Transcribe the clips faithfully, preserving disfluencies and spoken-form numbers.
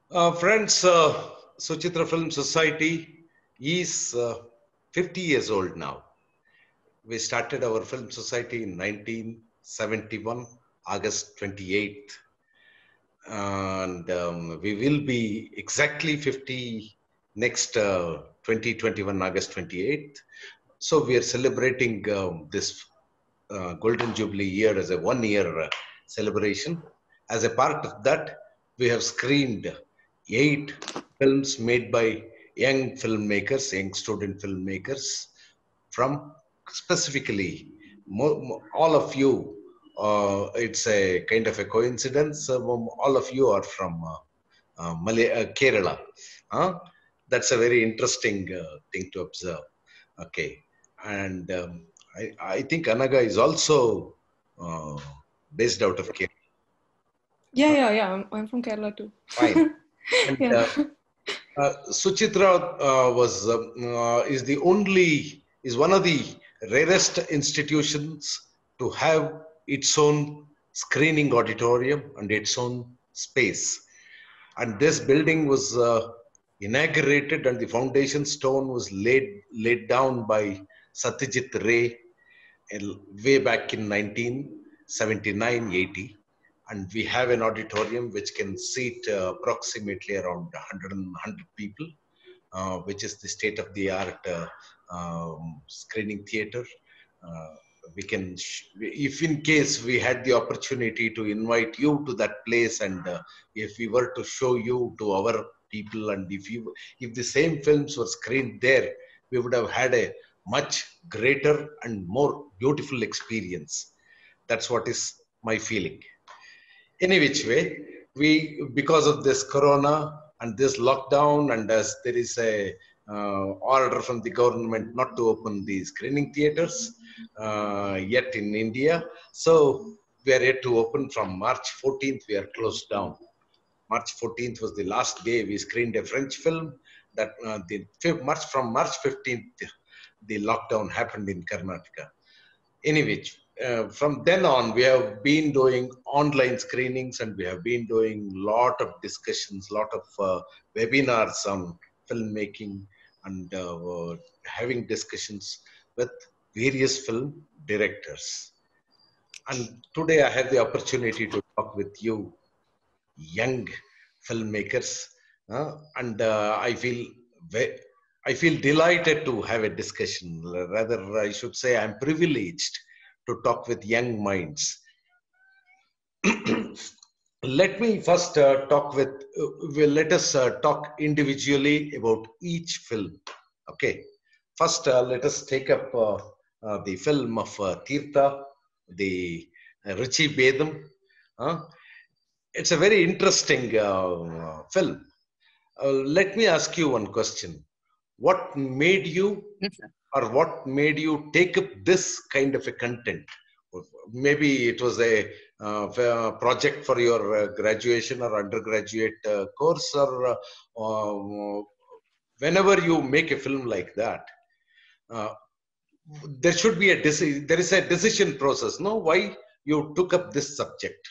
Uh, friends, uh, Suchitra Film Society is uh, fifty years old now. We started our film society in nineteen seventy-one, August twenty-eighth, and um, we will be exactly fifty next uh, twenty twenty-one, August twenty-eighth. So we are celebrating um, this uh, Golden Jubilee year as a one year uh, celebration. As a part of that, we have screened eight films made by young filmmakers, young student filmmakers from specifically mo- mo- all of you. Uh, it's a kind of a coincidence. Uh, um, all of you are from uh, uh, Malay- uh, Kerala. Huh? That's a very interesting uh, thing to observe. Okay, and um, I, I think Anaga is also uh, based out of Kerala. Yeah, yeah, yeah. I'm, I'm from Kerala too. Fine. And Yeah. uh, uh, Suchitra uh, was um, uh, is the only is one of the rarest institutions to have its own screening auditorium and its own space. And this building was uh, inaugurated, and the foundation stone was laid laid down by Satyajit Ray way back in nineteen seventy-nine eighty, and we have an auditorium which can seat uh, approximately around one hundred, one hundred people, uh, which is the state of the art uh, um, screening theater. uh, we can sh- if in case we had the opportunity to invite you to that place, and uh, if we were to show you to our people, and if you if the same films were screened there, we would have had a much greater and more beautiful experience. That's what is my feeling. Any which way, we, because of this corona and this lockdown, and as there is a uh, order from the government not to open the screening theaters uh, yet in India, so we are yet to open. From March fourteenth we are closed down. March fourteenth was the last day we screened a French film. That uh, the March from March fifteenth the lockdown happened in Karnataka. Anyway, uh, from then on, we have been doing online screenings, and we have been doing lot of discussions, lot of uh, webinars on filmmaking, and uh, having discussions with various film directors. And today I have the opportunity to talk with you, young filmmakers, uh, and uh, I feel ve- I feel delighted to have a discussion. Rather, I should say I'm privileged to talk with young minds. Let me first uh, talk with. Uh, well, let us uh, talk individually about each film. Okay. First, uh, let us take up uh, uh, the film of uh, Tirtha, the uh, Richie Bedam. Uh, it's a very interesting uh, film. Uh, let me ask you one question. What made you, Yes, sir. or what made you take up this kind of a content? Maybe it was a uh, f- project for your uh, graduation or undergraduate uh, course, or uh, uh, whenever you make a film like that, uh, there should be a deci- there is a decision process. No, why you took up this subject?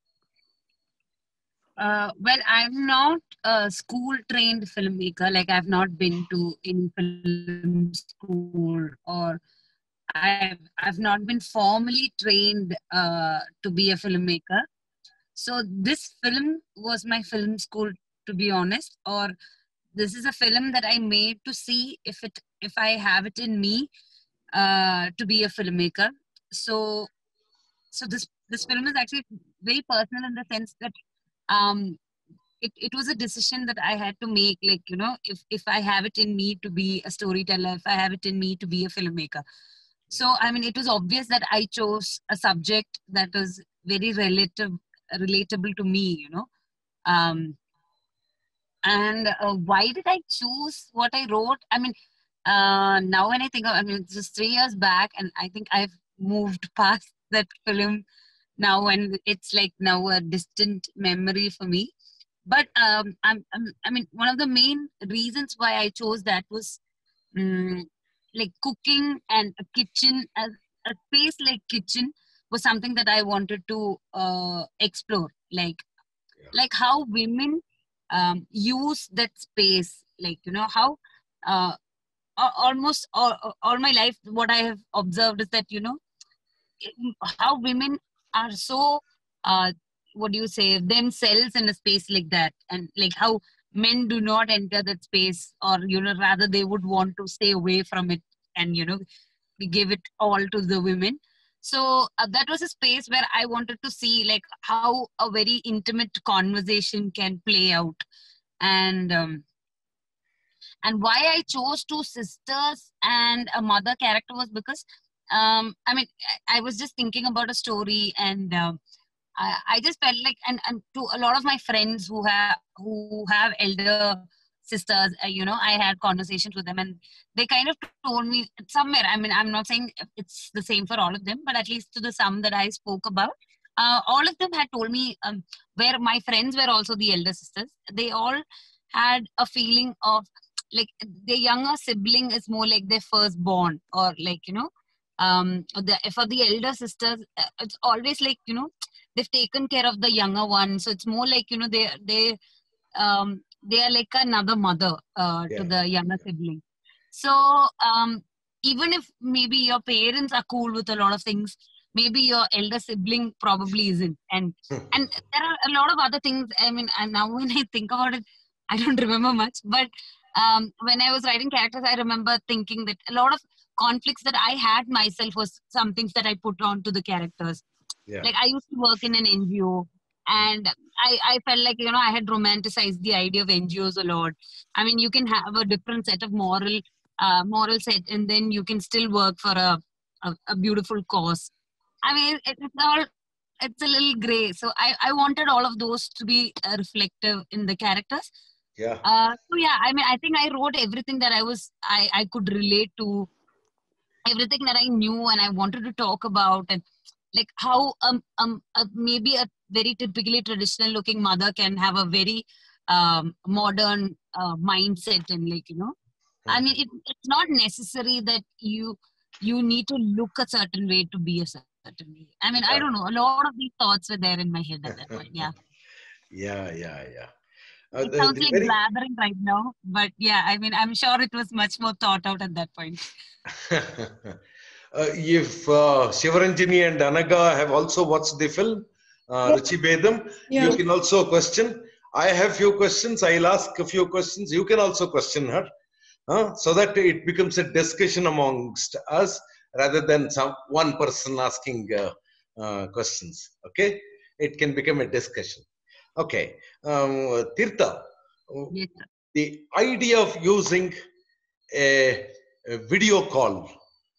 Uh, well, I'm not a school trained filmmaker. Like, I've not been to any film school, or I've I've not been formally trained uh, to be a filmmaker. So this film was my film school, to be honest. Or this is a film that I made to see if it if I have it in me uh, to be a filmmaker. So so this this film is actually very personal in the sense that um it, it was a decision that I had to make, like, you know, if if I have it in me to be a storyteller, if I have it in me to be a filmmaker. So I mean, it was obvious that I chose a subject that was very relative relatable to me, you know. um and uh, why did I choose what I wrote? I mean, uh now when I think of, I mean, it's just three years back, and I think I've moved past that film now, and it's like now a distant memory for me. But um, I'm, I'm, I mean, one of the main reasons why I chose that was um, like cooking and a kitchen, a, a space like kitchen was something that I wanted to uh, explore. Like, Yeah. like how women um, use that space. Like, you know, how uh, al- almost all, all my life, what I have observed is that, you know, how women are so, uh, what do you say, themselves in a space like that. And like how men do not enter that space, or, you know, rather they would want to stay away from it and, you know, we give it all to the women. So uh, that was a space where I wanted to see like how a very intimate conversation can play out. And um, and why I chose two sisters and a mother character was because um, I mean, I I was just thinking about a story, and um, I, I just felt like, and, and to a lot of my friends who have who have elder sisters, uh, you know, I had conversations with them, and they kind of told me somewhere. I mean, I'm not saying it's the same for all of them, but at least to the some that I spoke about, uh, all of them had told me, um, where my friends were also the elder sisters. They all had a feeling of like their younger sibling is more like their firstborn, or like, you know, um, the for the elder sisters, uh, it's always like, you know, they've taken care of the younger one, so it's more like, you know, they they um they are like another mother uh, to Yeah. the younger sibling. So um even if maybe your parents are cool with a lot of things, maybe your elder sibling probably isn't. and and there are a lot of other things. I mean, and now when I think about it, I don't remember much, but um when I was writing characters, I remember thinking that a lot of conflicts that I had myself was some things that I put on to the characters. Yeah. Like I used to work in an N G O, and I, I felt like, you know, I had romanticized the idea of N G Os a lot. I mean, you can have a different set of moral uh, moral set, and then you can still work for a, a, a beautiful cause. I mean, it, it's all, it's a little gray. So I, I wanted all of those to be uh, reflective in the characters. Yeah. Uh, so yeah, I mean, I think I wrote everything that I was, I, I could relate to, everything that I knew and I wanted to talk about, and like how um, um uh, maybe a very typically traditional looking mother can have a very um, modern uh, mindset. And like, you know, I mean, it, it's not necessary that you you need to look a certain way to be a certain way. I mean, I Yeah. don't know, a lot of these thoughts were there in my head at that point. Yeah, Yeah. Yeah. Yeah. Uh, it the, sounds the like very blathering right now, but yeah, I mean, I'm sure it was much more thought out at that point. Uh, if uh, Shivaranjini and Anaga have also watched the film, uh, Yes. Ruchi Bedam, you Yeah. can also question. I have few questions. I'll ask a few questions. You can also question her, uh, so that it becomes a discussion amongst us rather than some one person asking uh, uh, questions. Okay, it can become a discussion. Okay, um, Tirtha, uh, Yes, sir. the idea of using a, a video call.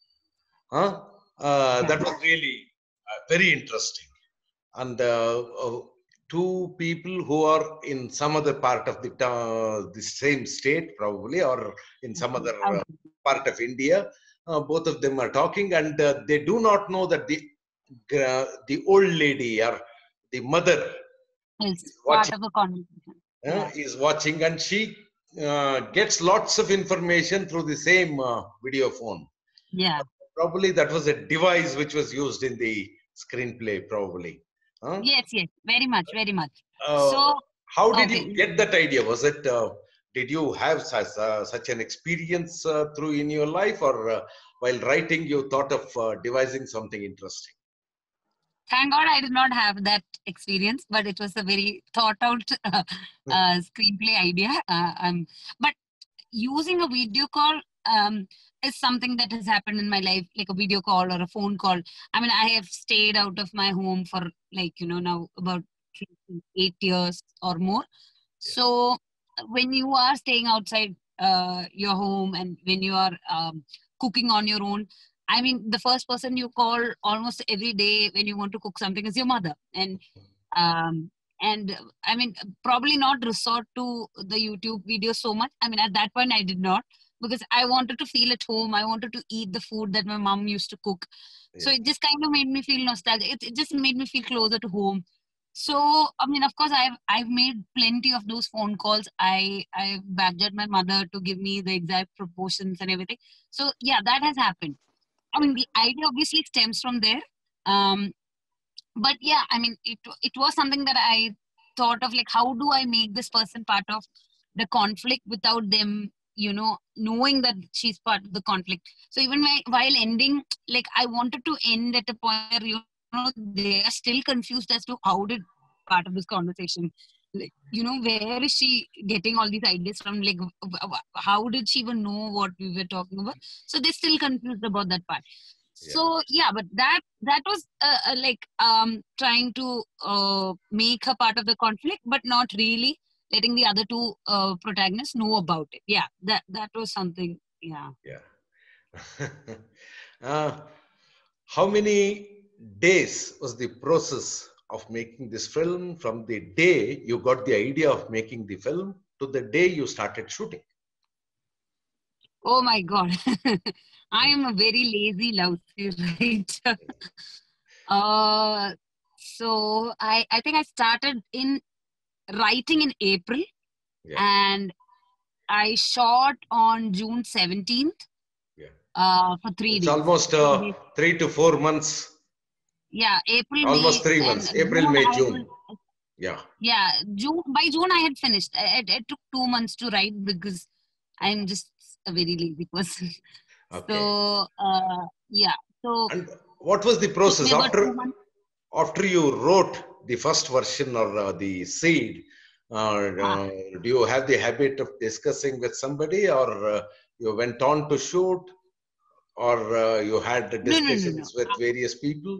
Huh? Uh, Yeah. that was really uh, very interesting. And uh, uh, two people who are in some other part of the uh, the same state, probably, or in some Okay. other uh, Okay. part of India, uh, both of them are talking, and uh, they do not know that the uh, the old lady or the mother It's is part watching, of the conversation. uh, Yeah. is watching, and she uh, gets lots of information through the same uh, video phone. Yeah. Probably that was a device which was used in the screenplay, probably. Huh? Yes, yes, very much, very much. Uh, So, how did okay. you get that idea? Was it, uh, did you have such, uh, such an experience uh, through in your life, or uh, while writing, you thought of uh, devising something interesting? Thank God I did not have that experience, but it was a very thought out uh, uh, screenplay idea. Uh, um, but using a video call um, is something that has happened in my life, like a video call or a phone call. I mean, I have stayed out of my home for like, you know, now about eight years or more. Yes. So when you are staying outside uh, your home, and when you are um, cooking on your own, I mean, the first person you call almost every day when you want to cook something is your mother. And um, and I mean, probably not resort to the YouTube videos so much. I mean, at that point, I did not, because I wanted to feel at home. I wanted to eat the food that my mom used to cook. So Yes. it just kind of made me feel nostalgic. It, it just made me feel closer to home. So I mean, of course, I've I've made plenty of those phone calls. I I badgered my mother to give me the exact proportions and everything. So yeah, that has happened. I mean, the idea obviously stems from there. Um, but yeah, I mean, it it was something that I thought of like, how do I make this person part of the conflict without them, you know, knowing that she's part of the conflict. So even while, while ending, like I wanted to end at a point where, you know, they are still confused as to how did part of this conversation, like, you know, where is she getting all these ideas from? Like, how did she even know what we were talking about? So they're still confused about that part. Yeah. So yeah, but that that was uh, uh, like um trying to uh, make her part of the conflict, but not really letting the other two uh, protagonists know about it. Yeah, that that was something. Yeah. Yeah. uh, how many days was the process of making this film from the day you got the idea of making the film to the day you started shooting? Oh my God. I am a very lazy, lousy writer. uh, so I, I think I started in writing in April, Yeah. and I shot on June seventeenth Yeah. uh, for three It's days. almost uh, three to four months. Yeah, April, Almost May, three and months. April, June. May, I June. was, Yeah. yeah, June. By June, I had finished. It, it took two months to write because I'm just a very lazy person. Okay. So, uh, yeah. So, And what was the took me process about two after months. after you wrote the first version or uh, the seed? Uh, Huh. uh, do you have the habit of discussing with somebody, or uh, you went on to shoot, or uh, you had No, no, no, no. discussions with various people?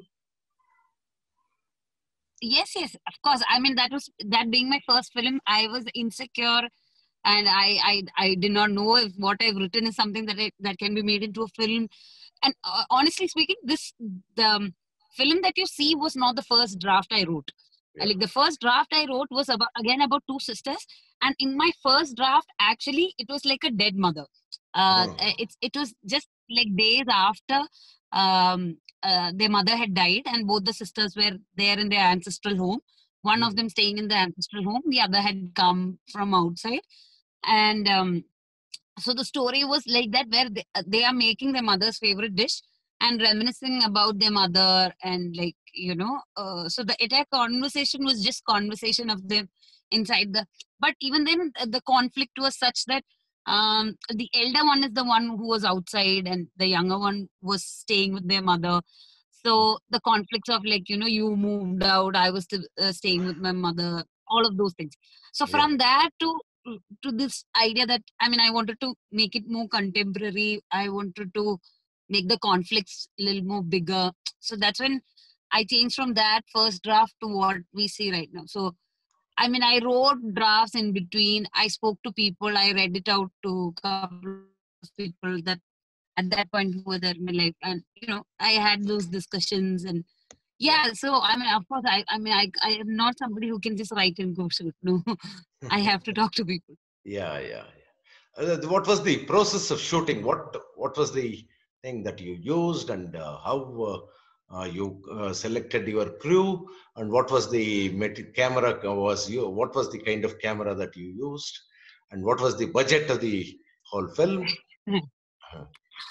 Yes, yes, of course. I mean, that was that being my first film. I was insecure, and I, I, I did not know if what I've written is something that I, that can be made into a film. And uh, honestly speaking, this the um, film that you see was not the first draft I wrote. Yeah. Like the first draft I wrote was about again about two sisters, and in my first draft, actually, it was like a dead mother. Uh, Oh. it's it was just like days after um, uh, their mother had died, and both the sisters were there in their ancestral home. One of them staying in the ancestral home, the other had come from outside, and um, so the story was like that, where they, uh, they are making their mother's favorite dish and reminiscing about their mother, and like, you know, uh, so the entire conversation was just conversation of them inside the, but even then uh, the conflict was such that um the elder one is the one who was outside and the younger one was staying with their mother. So the conflicts of, like, you know, you moved out, I was still uh, staying with my mother, all of those things. So Yeah. from that to to this idea that, I mean, I wanted to make it more contemporary. I wanted to make the conflicts a little more bigger. So that's when I changed from that first draft to what we see right now. So, I mean, I wrote drafts in between. I spoke to people. I read it out to a couple of people that at that point who were there in my life. And, you know, I had those discussions. And yeah, so, I mean, of course, I, I mean, I, I am not somebody who can just write and go shoot. No, I have to talk to people. Yeah, yeah, yeah. Uh, what was the process of shooting? What what was the thing that you used, and uh, how uh, uh, you uh, selected your crew, and what was the meti- camera uh, was you? What was the kind of camera that you used, and what was the budget of the whole film? Uh,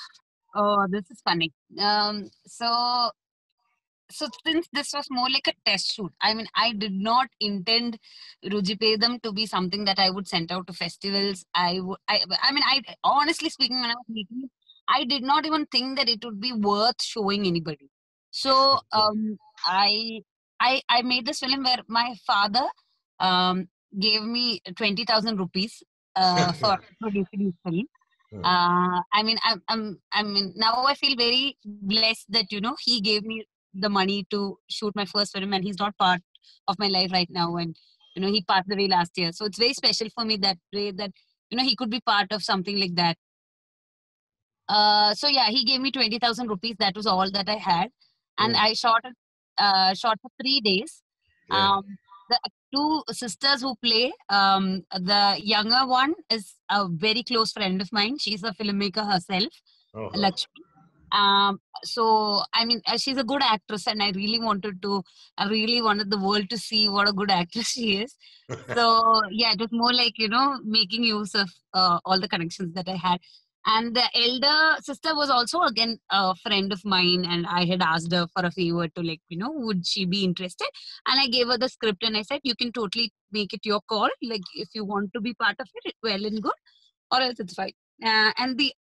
Oh, this is funny. Um, so so since this was more like a test shoot, I mean, I did not intend Rujipedam to be something that I would send out to festivals. I would, I, I mean, I honestly speaking, when I was making it, I did not even think that it would be worth showing anybody. So um, I, I, I made this film where my father um, gave me twenty thousand rupees uh, for producing this film. uh, I mean, I'm, I'm, I mean, now I feel very blessed that, you know, he gave me the money to shoot my first film, and he's not part of my life right now. And, you know, he passed away last year. So it's very special for me that way that, you know, he could be part of something like that. Uh, so yeah, he gave me twenty thousand rupees. That was all that I had. And Hmm. I shot, it, uh, shot for three days. Yeah. Um, the two sisters who play, um, the younger one is a very close friend of mine. She's a filmmaker herself, Oh. Lakshmi. Um, so I mean, uh, she's a good actress, and I really wanted to, I really wanted the world to see what a good actress she is. So yeah, it was more like, you know, making use of uh, all the connections that I had. And the elder sister was also again a friend of mine, and I had asked her for a favor to, like, you know, would she be interested? And I gave her the script and I said, you can totally make it your call. Like, if you want to be part of it, well and good, or else it's fine. Uh, and the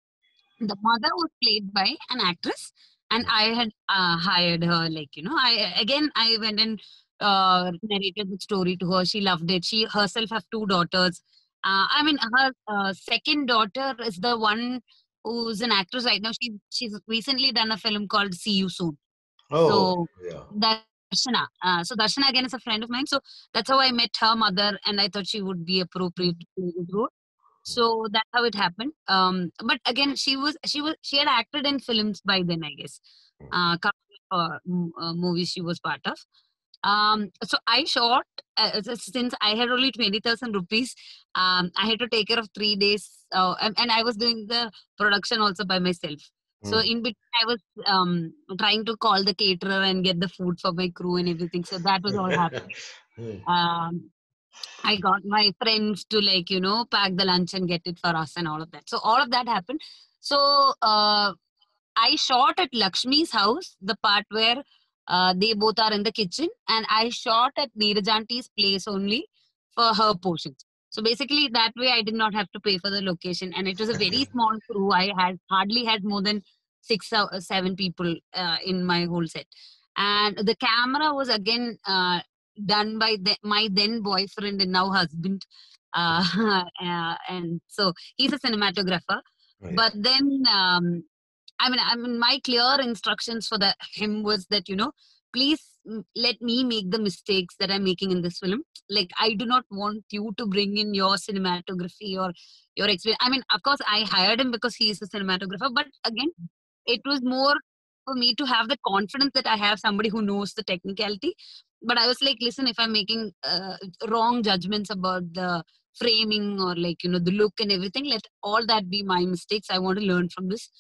the mother was played by an actress, and I had uh, hired her. Like, you know, I again I went and uh, narrated the story to her. She loved it. She herself have two daughters. Uh, I mean, her uh, second daughter is the one who's an actress right now. She she's recently done a film called See You Soon. Oh, So yeah. Darshana. Uh, so Darshana again is a friend of mine. So that's how I met her mother, and I thought she would be appropriate to play this role. So that's how it happened. Um, but again, she was she was she had acted in films by then, I guess. Uh, couple of uh, m- uh, movies she was part of. Um, so I shot uh, s- since I had only twenty thousand rupees. Um, I had to take care of three days, uh, and, and I was doing the production also by myself. So Mm. in between, I was um, trying to call the caterer and get the food for my crew and everything. So that was all happening. Mm. Um, I got my friends to, like, you know, pack the lunch and get it for us and all of that. So all of that happened. So uh, I shot at Lakshmi's house, the part where uh, they both are in the kitchen, and I shot at Neerajanti's place only for her portions. So basically, that way I did not have to pay for the location, and it was a very small crew. I had hardly had more than six or seven people uh, in my whole set, and the camera was again uh, done by the, my then boyfriend and now husband, uh, uh, and so he's a cinematographer. Oh, yeah. But then um, I mean, I mean, my clear instructions for the him was that, you know, please mm, let me make the mistakes that I'm making in this film. Like, I do not want you to bring in your cinematography or your experience. I mean, of course, I hired him because he is a cinematographer, but again, it was more for me to have the confidence that I have somebody who knows the technicality. But I was like, listen, if I'm making uh, wrong judgments about the framing or, like, you know, the look and everything, let all that be my mistakes. I want to learn from this.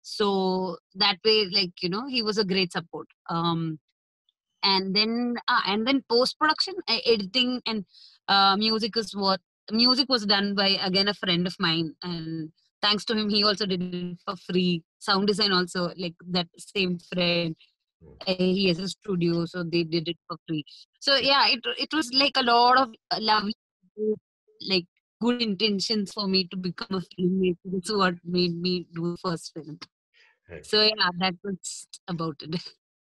So that way, like, you know, he was a great support. Um and then uh, and then post production, uh, editing and uh, music is what music was done by, again, a friend of mine, and thanks to him, he also did it for free. Sound design also, like, that same friend, uh, he has a studio, so they did it for free. So yeah, it it was like a lot of uh, lovely, like, good intentions for me to become a filmmaker. That's what made me do the first film. So Okay. yeah, that was about it.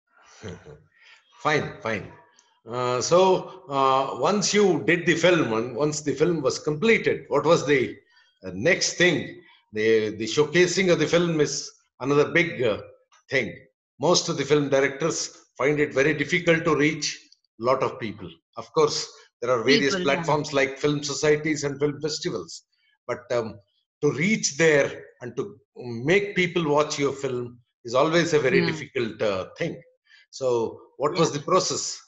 Fine, fine. Uh, so uh, once you did the film and once the film was completed, what was the uh, next thing? The the showcasing of the film is another big uh, thing. Most of the film directors find it very difficult to reach a lot of people. Of course, there are various People, yeah, platforms like film societies and film festivals, but um, to reach there and to make people watch your film is always a very yeah, difficult uh, thing. So, what yeah. was the process?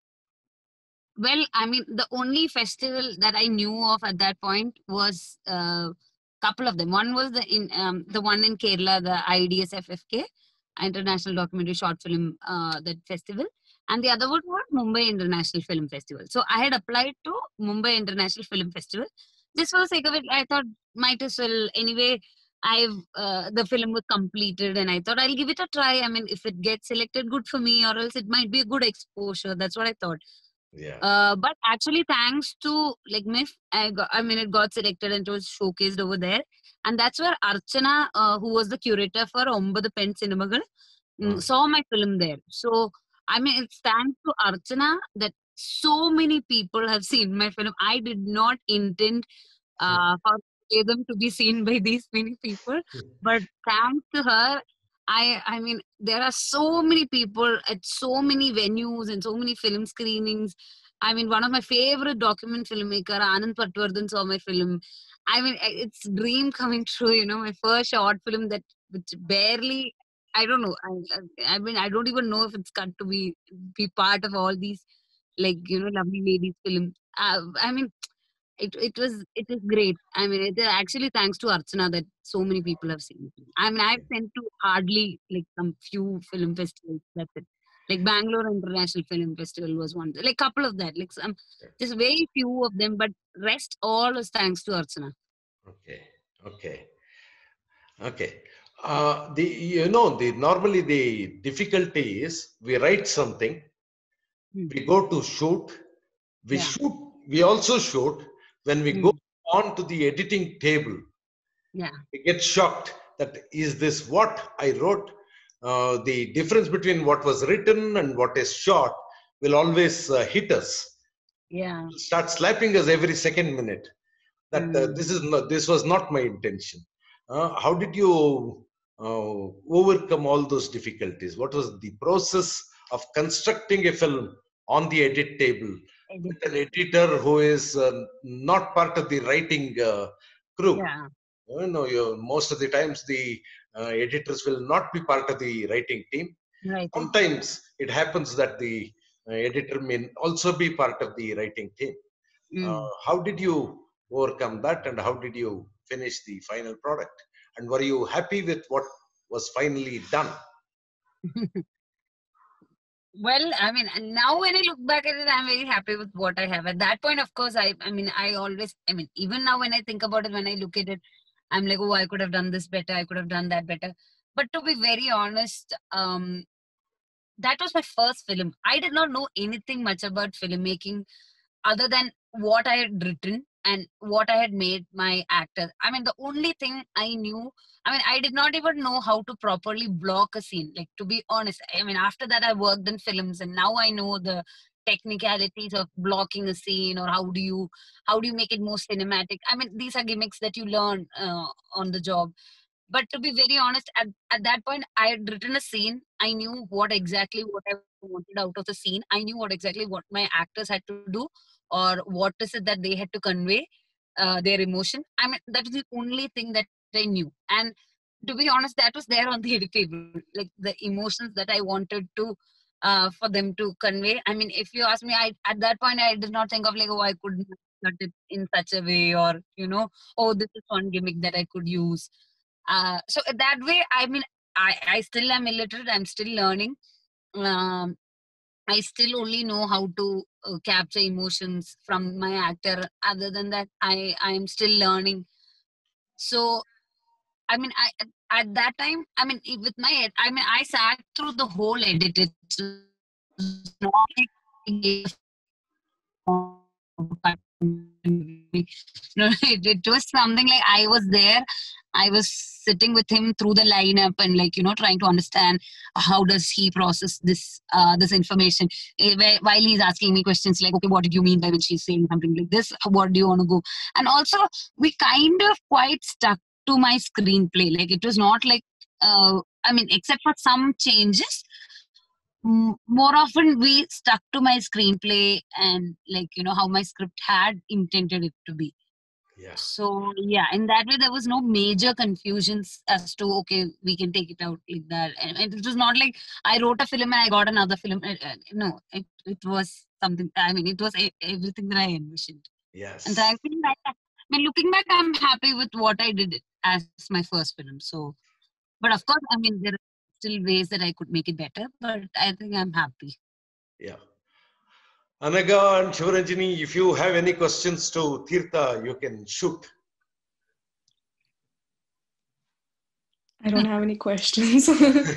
Well, I mean, the only festival that I knew of at that point was a uh, couple of them. One was the in um, the one in Kerala, the I D S F F K, International Documentary Short Film uh, that festival, and the other one was Mumbai International Film Festival. So I had applied to Mumbai International Film Festival. Just for the sake of it, I thought might as well. Anyway, I've uh, the film was completed, and I thought I'll give it a try. I mean, if it gets selected, good for me, or else it might be a good exposure. That's what I thought. Yeah. Uh, but actually, thanks to, like, M I F, I got, I mean, it got selected and it was showcased over there, and that's where Archana, uh, who was the curator for Ombadu Pen Cinemagal, mm, Uh, saw my film there. So, I mean, it's thanks to Archana that so many people have seen my film. I did not intend uh, for them to be seen by these many people, but thanks to her, I I mean, there are so many people at so many venues and so many film screenings. I mean, one of my favorite document filmmaker, Anand Patwardhan, saw my film. I mean, I- it's dream coming true. You know, my first short film that which barely. I don't know. I, I I mean, I don't even know if it's got to be be part of all these, like, you know, lovely ladies film. Uh, I mean, it it was it is great. I mean, it is actually thanks to Archana that so many people have seen it. I mean, I've sent to hardly, like, some few film festivals. That's it. Like Bangalore International Film Festival was one. Like couple of that. Like some, just very few of them, but rest all is thanks to Archana. okay. Okay. Okay. Uh, the you know the normally the difficulty is we write something, Hmm. we go to shoot, we Yeah. shoot, we also shoot. When we go Hmm. on to the editing table, Yeah. we get shocked that is this what I wrote? Uh, the difference between what was written and what is shot will always uh, hit us. Yeah. Start slapping us every second minute. That uh, Hmm. this is not, this was not my intention. Uh, how did you uh, overcome all those difficulties? What was the process of constructing a film on the edit table Edit with an table. editor who is uh, not part of the writing uh, crew? Yeah. You know, you, most of the times the uh, editors will not be part of the writing team. Writing. Sometimes it happens that the uh, editor may also be part of the writing team. Uh, Hmm. how did you overcome that, and how did you finish the final product? And were you happy with what was finally done? Well, I mean, and now when I look back at it, I'm very happy with what I have. At that point, of course, I, I mean, I always, I mean, even now when I think about it, when I look at it, I'm like, oh, I could have done this better. I could have done that better. But to be very honest, um, that was my first film. I did not know anything much about filmmaking other than what I had written and what I had made my actor. I mean, the only thing I knew, I mean, I did not even know how to properly block a scene. Like, to be honest, I mean, after that, I worked in films and now I know the technicalities of blocking a scene or how do you how do you make it more cinematic. I mean, these are gimmicks that you learn uh, on the job. But to be very honest, at, at that point, I had written a scene. I knew what exactly what I wanted out of the scene. I knew what exactly what my actors had to do or what is it that they had to convey, uh, their emotion. I mean, that was the only thing that I knew. And to be honest, that was there on the edit table, like the emotions that I wanted to uh, for them to convey. I mean, if you ask me, I at that point I did not think of like, oh, I could cut it in such a way, or you know, oh, this is one gimmick that I could use. Uh, so that way, I mean, I, I still am illiterate. I'm still learning. Um, I still only know how to uh, capture emotions from my actor. Other than that, I I am still learning. So I mean, I at that time, I mean, i- with my ed- I mean, I sat through the whole edit. It's not like I gave no, it, it was something like I was there. I was sitting with him through the lineup and like you know trying to understand how does he process this uh, this information. Eh, where- while he's asking me questions like, okay, what did you mean by when she's saying something like this? What do you want to go? And also we kind of quite stuck to my screenplay. Like it was not like uh, I mean, except for some changes, m- more often we stuck to my screenplay and like you know how my script had intended it to be. Yeah. So yeah, in that way there was no major confusions as to okay we can take it out like that. And and it was not like I wrote a film and I got another film. Uh, uh, no, it it was something. I mean, it was a, everything that I envisioned. And Yes. thankfully, I, I mean, looking back, I'm happy with what I did as my first film. So, but of course, I mean, there are still ways that I could make it better. But I think I'm happy. Yeah. Anaga and Shivaranjini, if you have any questions to Tirtha, you can shoot. I don't have any questions.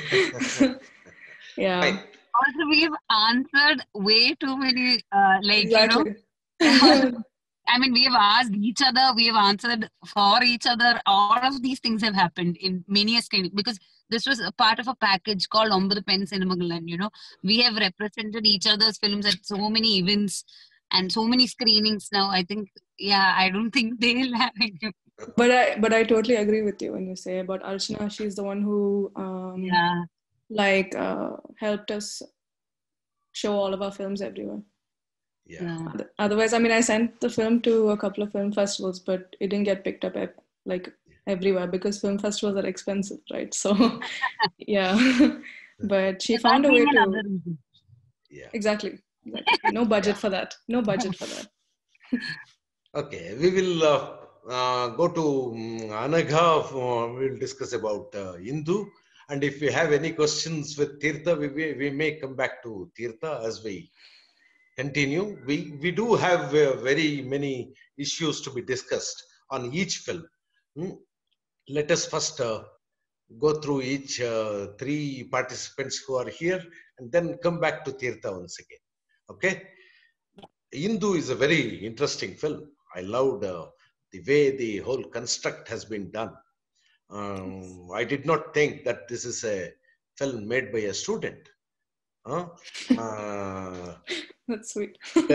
Yeah, Fine. Also, we've answered way too many, uh, like, you know, exactly. I mean, we have asked each other, we have answered for each other. All of these things have happened in many a screening because this was a part of a package called Ombudu Pen Cinemagal. And, you know, we have represented each other's films at so many events and so many screenings now. I think, yeah, I don't think they'll have it. But I but I totally agree with you when you say about Archana. She's the one who um Yeah, like uh, helped us show all of our films everywhere. Yeah. yeah. Oth- Otherwise, I mean, I sent the film to a couple of film festivals, but it didn't get picked up at, like everywhere because film festivals are expensive, right? So, yeah. But she So that found a being way another to reason. Yeah. exactly, exactly. No budget Yeah. for that. No budget for that. Okay. We will uh, uh, go to um, Anagha. Uh, we will discuss about uh, Hindu. And if we have any questions with Tirtha, we, we, we may come back to Tirtha as we continue. We, we do have uh, very many issues to be discussed on each film. Hmm. let us first uh, go through each uh, three participants who are here and then come back to Tirtha once again. Okay? Indu is a very interesting film. I loved uh, the way the whole construct has been done. Um, I did not think that this is a film made by a student. Huh? Uh, That's sweet.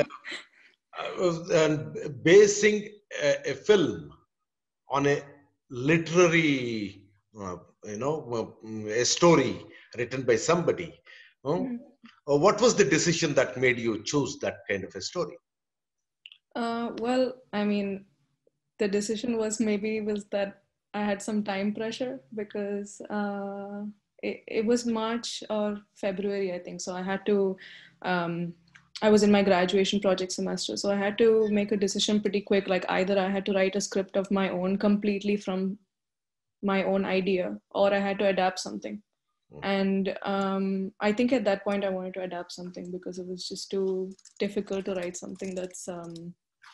uh, and basing a, a film on a literary, uh, you know, uh, a story written by somebody. Huh? Mm. Uh, what was the decision that made you choose that kind of a story? Uh, well, I mean, the decision was maybe was that I had some time pressure because uh, it, it was March or February, I think. So I had to, um, I was in my graduation project semester. So I had to make a decision pretty quick. Like either I had to write a script of my own completely from my own idea, or I had to adapt something. And um, I think at that point I wanted to adapt something because it was just too difficult to write something that's, um,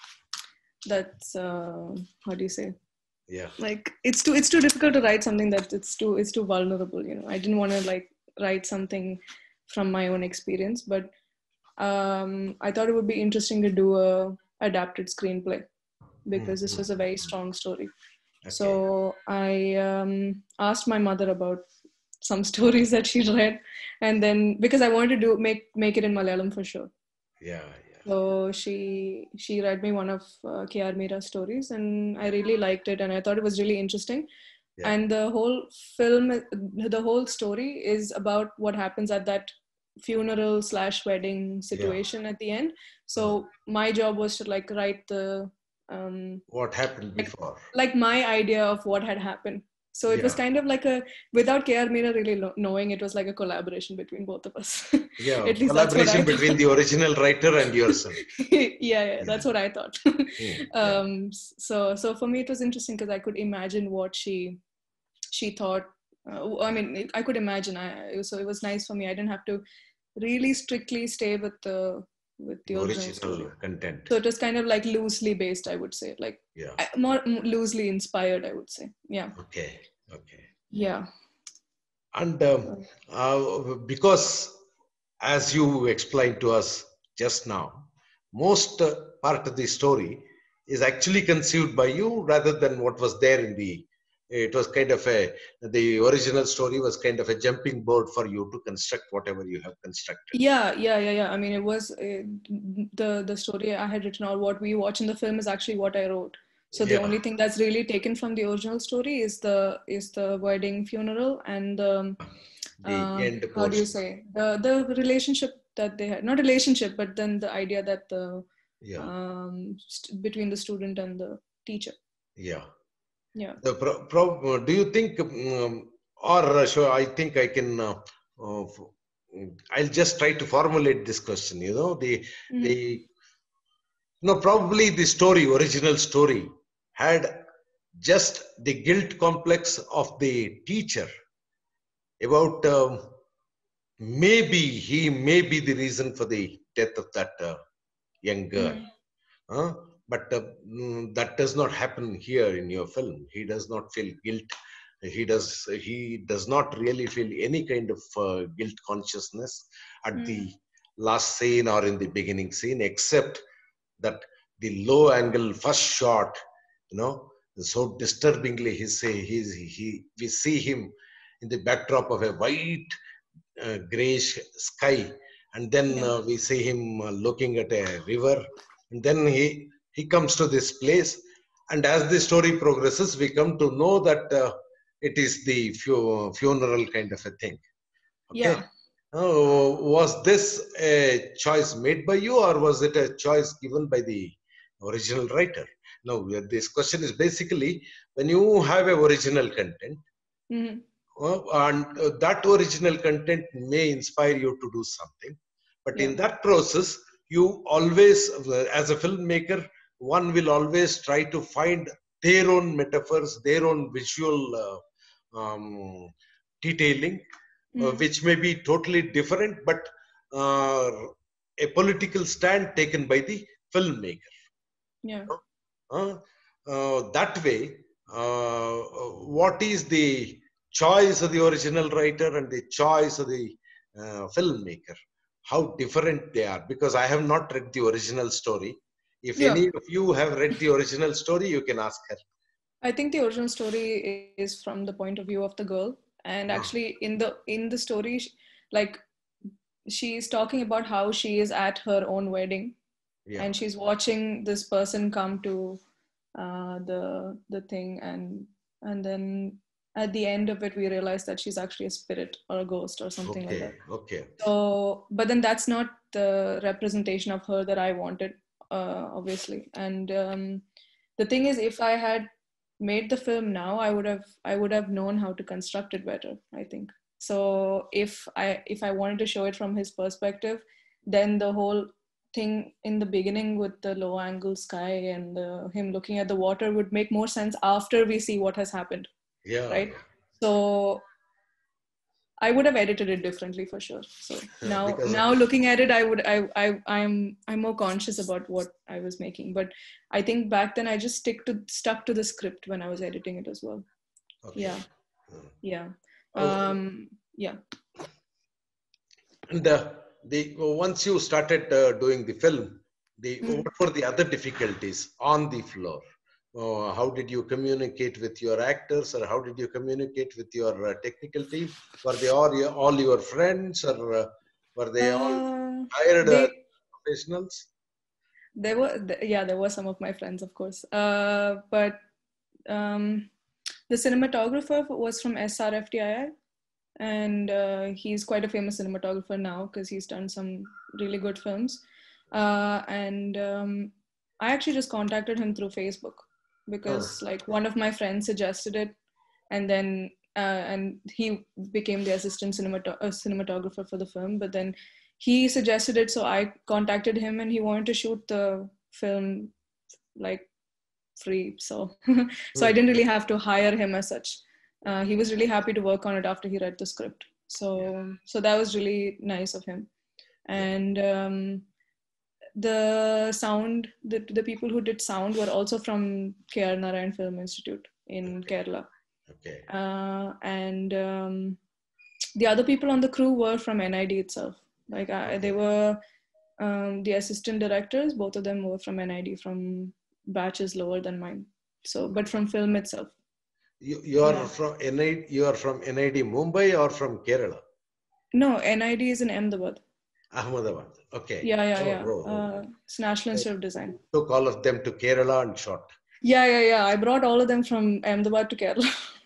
that's uh, how do you say? Yeah. Like it's too it's too difficult to write something that it's too it's too vulnerable. You know, I didn't want to like write something from my own experience, but um, I thought it would be interesting to do a adapted screenplay because this was a very strong story. Okay. So I um, asked my mother about some stories that she read, and then because I wanted to do make make it in Malayalam for sure. Yeah. So she she read me one of uh, K R Mira's stories, and I really liked it, and I thought it was really interesting. Yeah. And the whole film, the whole story is about what happens at that funeral slash wedding situation. Yeah. At the end. So my job was to like write the um, what happened like, before, like my idea of what had happened. So it yeah. was kind of like a, without K R Meera really lo- knowing, it was like a collaboration between both of us. Yeah, at least collaboration between the original writer and yourself. yeah, yeah, that's what I thought. yeah. Um, so, so for me, it was interesting because I could imagine what she, she thought. Uh, I mean, I could imagine. I, so it was nice for me. I didn't have to really strictly stay with the with the original, original content. So it was kind of like loosely based, I would say, like yeah. more loosely inspired, I would say. Yeah. Okay. Okay. Yeah. And um, uh, because, as you explained to us just now, most uh, part of the story is actually conceived by you rather than what was there in the. It was kind of a, the original story was kind of a jumping board for you to construct whatever you have constructed. Yeah, yeah, yeah, yeah. I mean, it was uh, the the story I had written, or what we watch in the film is actually what I wrote. So the yeah. only thing that's really taken from the original story is the is the wedding, funeral, and um, the uh, end. How do you say the the relationship that they had? Not relationship, but then the idea that the yeah. um, st- between the student and the teacher. Yeah. Yeah. The pro- pro- do you think, um, or uh, sure, I think I can. Uh, uh, I'll just try to formulate this question. You know, the mm-hmm. the no probably the story, original story, had just the guilt complex of the teacher about um, maybe he may be the reason for the death of that uh, young girl. Mm-hmm. Huh? But uh, that does not happen here in your film. He does not feel guilt. He does. He does not really feel any kind of uh, guilt consciousness at mm. the last scene or in the beginning scene, except that the low angle first shot, you know, so disturbingly, he say he's he. We see him in the backdrop of a white, uh, grayish sky, and then yeah. uh, we see him uh, looking at a river, and then he. He comes to this place, and as the story progresses, we come to know that uh, it is the fu- funeral kind of a thing. Okay. Yeah. Uh, was this a choice made by you, or was it a choice given by the original writer? No, this question is basically when you have a original content, mm-hmm. uh, and uh, that original content may inspire you to do something, but yeah. in that process, you always, as a filmmaker, one will always try to find their own metaphors, their own visual uh, um, detailing, mm. uh, which may be totally different, but uh, a political stand taken by the filmmaker. Yeah. Uh, uh, that way, uh, what is the choice of the original writer and the choice of the uh, filmmaker? How different they are? Because I have not read the original story. If Yeah. any of you have read the original story, you can ask her. I think the original story is from the point of view of the girl, and Ah. actually in the in the story, sh- like she's talking about how she is at her own wedding, Yeah. and she's watching this person come to uh, the the thing, and and then at the end of it, we realize that she's actually a spirit or a ghost or something like Okay. that. Okay. So, but then that's not the representation of her that I wanted, uh, obviously. And um, the thing is, if I had made the film now, I would have I would have known how to construct it better, I think. So if I if I wanted to show it from his perspective, then the whole thing in the beginning with the low angle sky and the, him looking at the water would make more sense after we see what has happened, Yeah. right? So I would have edited it differently for sure. So now, Because now looking at it, I would, I, I, I'm, I'm more conscious about what I was making. But I think back then I just stick to stuck to the script when I was editing it as well. okay. Yeah, Hmm. yeah, Oh, um, yeah. and uh, the once you started uh, doing the film, the Mm. what were the other difficulties on the floor? Uh, how did you communicate with your actors, or how did you communicate with your uh, technical team? Were they all your, all your friends, or uh, were they all Uh, hired uh, they, professionals? there were, th- yeah, there were some of my friends, of course. Uh, but um, the cinematographer was from S R F T I I. And uh, he's quite a famous cinematographer now because he's done some really good films. Uh, and um, I actually just contacted him through Facebook because Oh, like one of my friends suggested it, and then uh, and he became the assistant cinemat- uh, cinematographer for the film. But then he suggested it, so I contacted him, and he wanted to shoot the film like free. So so I hmm. didn't really have to hire him as such. Uh, he was really happy to work on it after he read the script. Yeah, So so that was really nice of him. yeah. And um, the sound, the, the people who did sound were also from K R Narayan Film Institute in Okay, Kerala. okay, Uh, and um, the other people on the crew were from N I D itself. Like I, they okay. were um, the assistant directors. Both of them were from N I D, from batches lower than mine. So, but from film itself. You you are Yeah. from N I you are from N I D Mumbai or from Kerala? No, N I D is in Ahmedabad. Ahmedabad. Okay. Yeah, yeah, Oh, yeah. oh, oh. Uh, it's National So Institute of Design. took all of them to Kerala and shot. Yeah, yeah, yeah. I brought all of them from Ahmedabad to Kerala.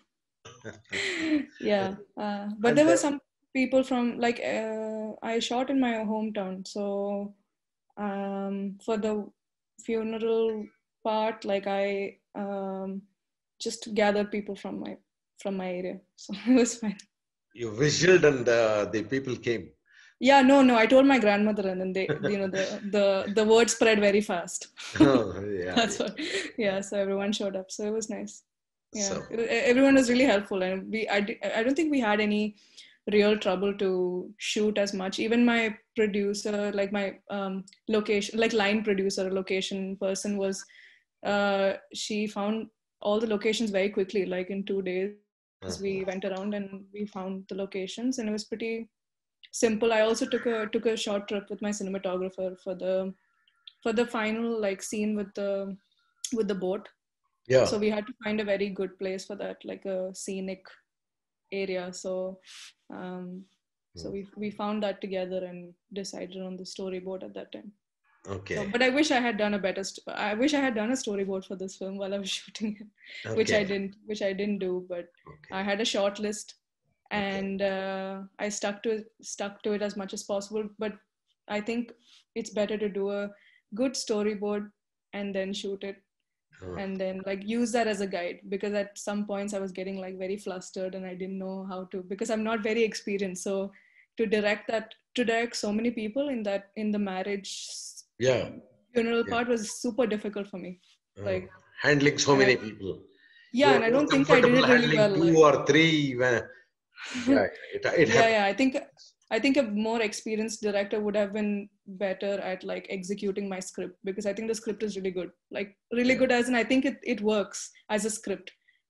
Yeah. Uh, but And there were uh, some people from, like, uh, I shot in my hometown. So um, for the funeral part, like, I um, just gathered people from my from my area. So it was fine. you whistled and uh, the people came. Yeah, no, no. I told my grandmother, and then they, you know, the the the word spread very fast. Oh, yeah, That's yeah, what. yeah. Yeah, so everyone showed up. So it was nice. Yeah, So, e- e- everyone was really helpful, and we. I di- I don't think we had any real trouble to shoot as much. Even my producer, like my um, location, like line producer, location person, was. Uh, she found all the locations very quickly. Like in two days, we uh-huh. went around and we found the locations, and it was pretty simple. I also took a took a short trip with my cinematographer for the for the final like scene with the with the boat. Yeah. So we had to find a very good place for that, like a scenic area. So um, so Hmm. we we found that together and decided on the storyboard at that time. So, Okay. but I wish I had done a better. St- I wish I had done a storyboard for this film while I was shooting it, which I Okay. didn't. Which I didn't do. But I Okay. had a short list, Okay. and uh, I stuck to it, stuck to it as much as possible. But I think it's better to do a good storyboard and then shoot it, Uh, and then like use that as a guide, because at some points I was getting like very flustered and I didn't know how to, because I'm not very experienced. So to direct that, to direct so many people in that, in the marriage yeah. funeral Yeah. part was super difficult for me. Uh, Like, handling so and I, many people. You yeah, are and I more don't think I did comfortable it really handling well. two Like, or three. When, yeah, it, it yeah, happens. yeah. I think I think a more experienced director would have been better at like executing my script, because I think the script is really good. Like really Yeah. good as in I think it, it works as a script.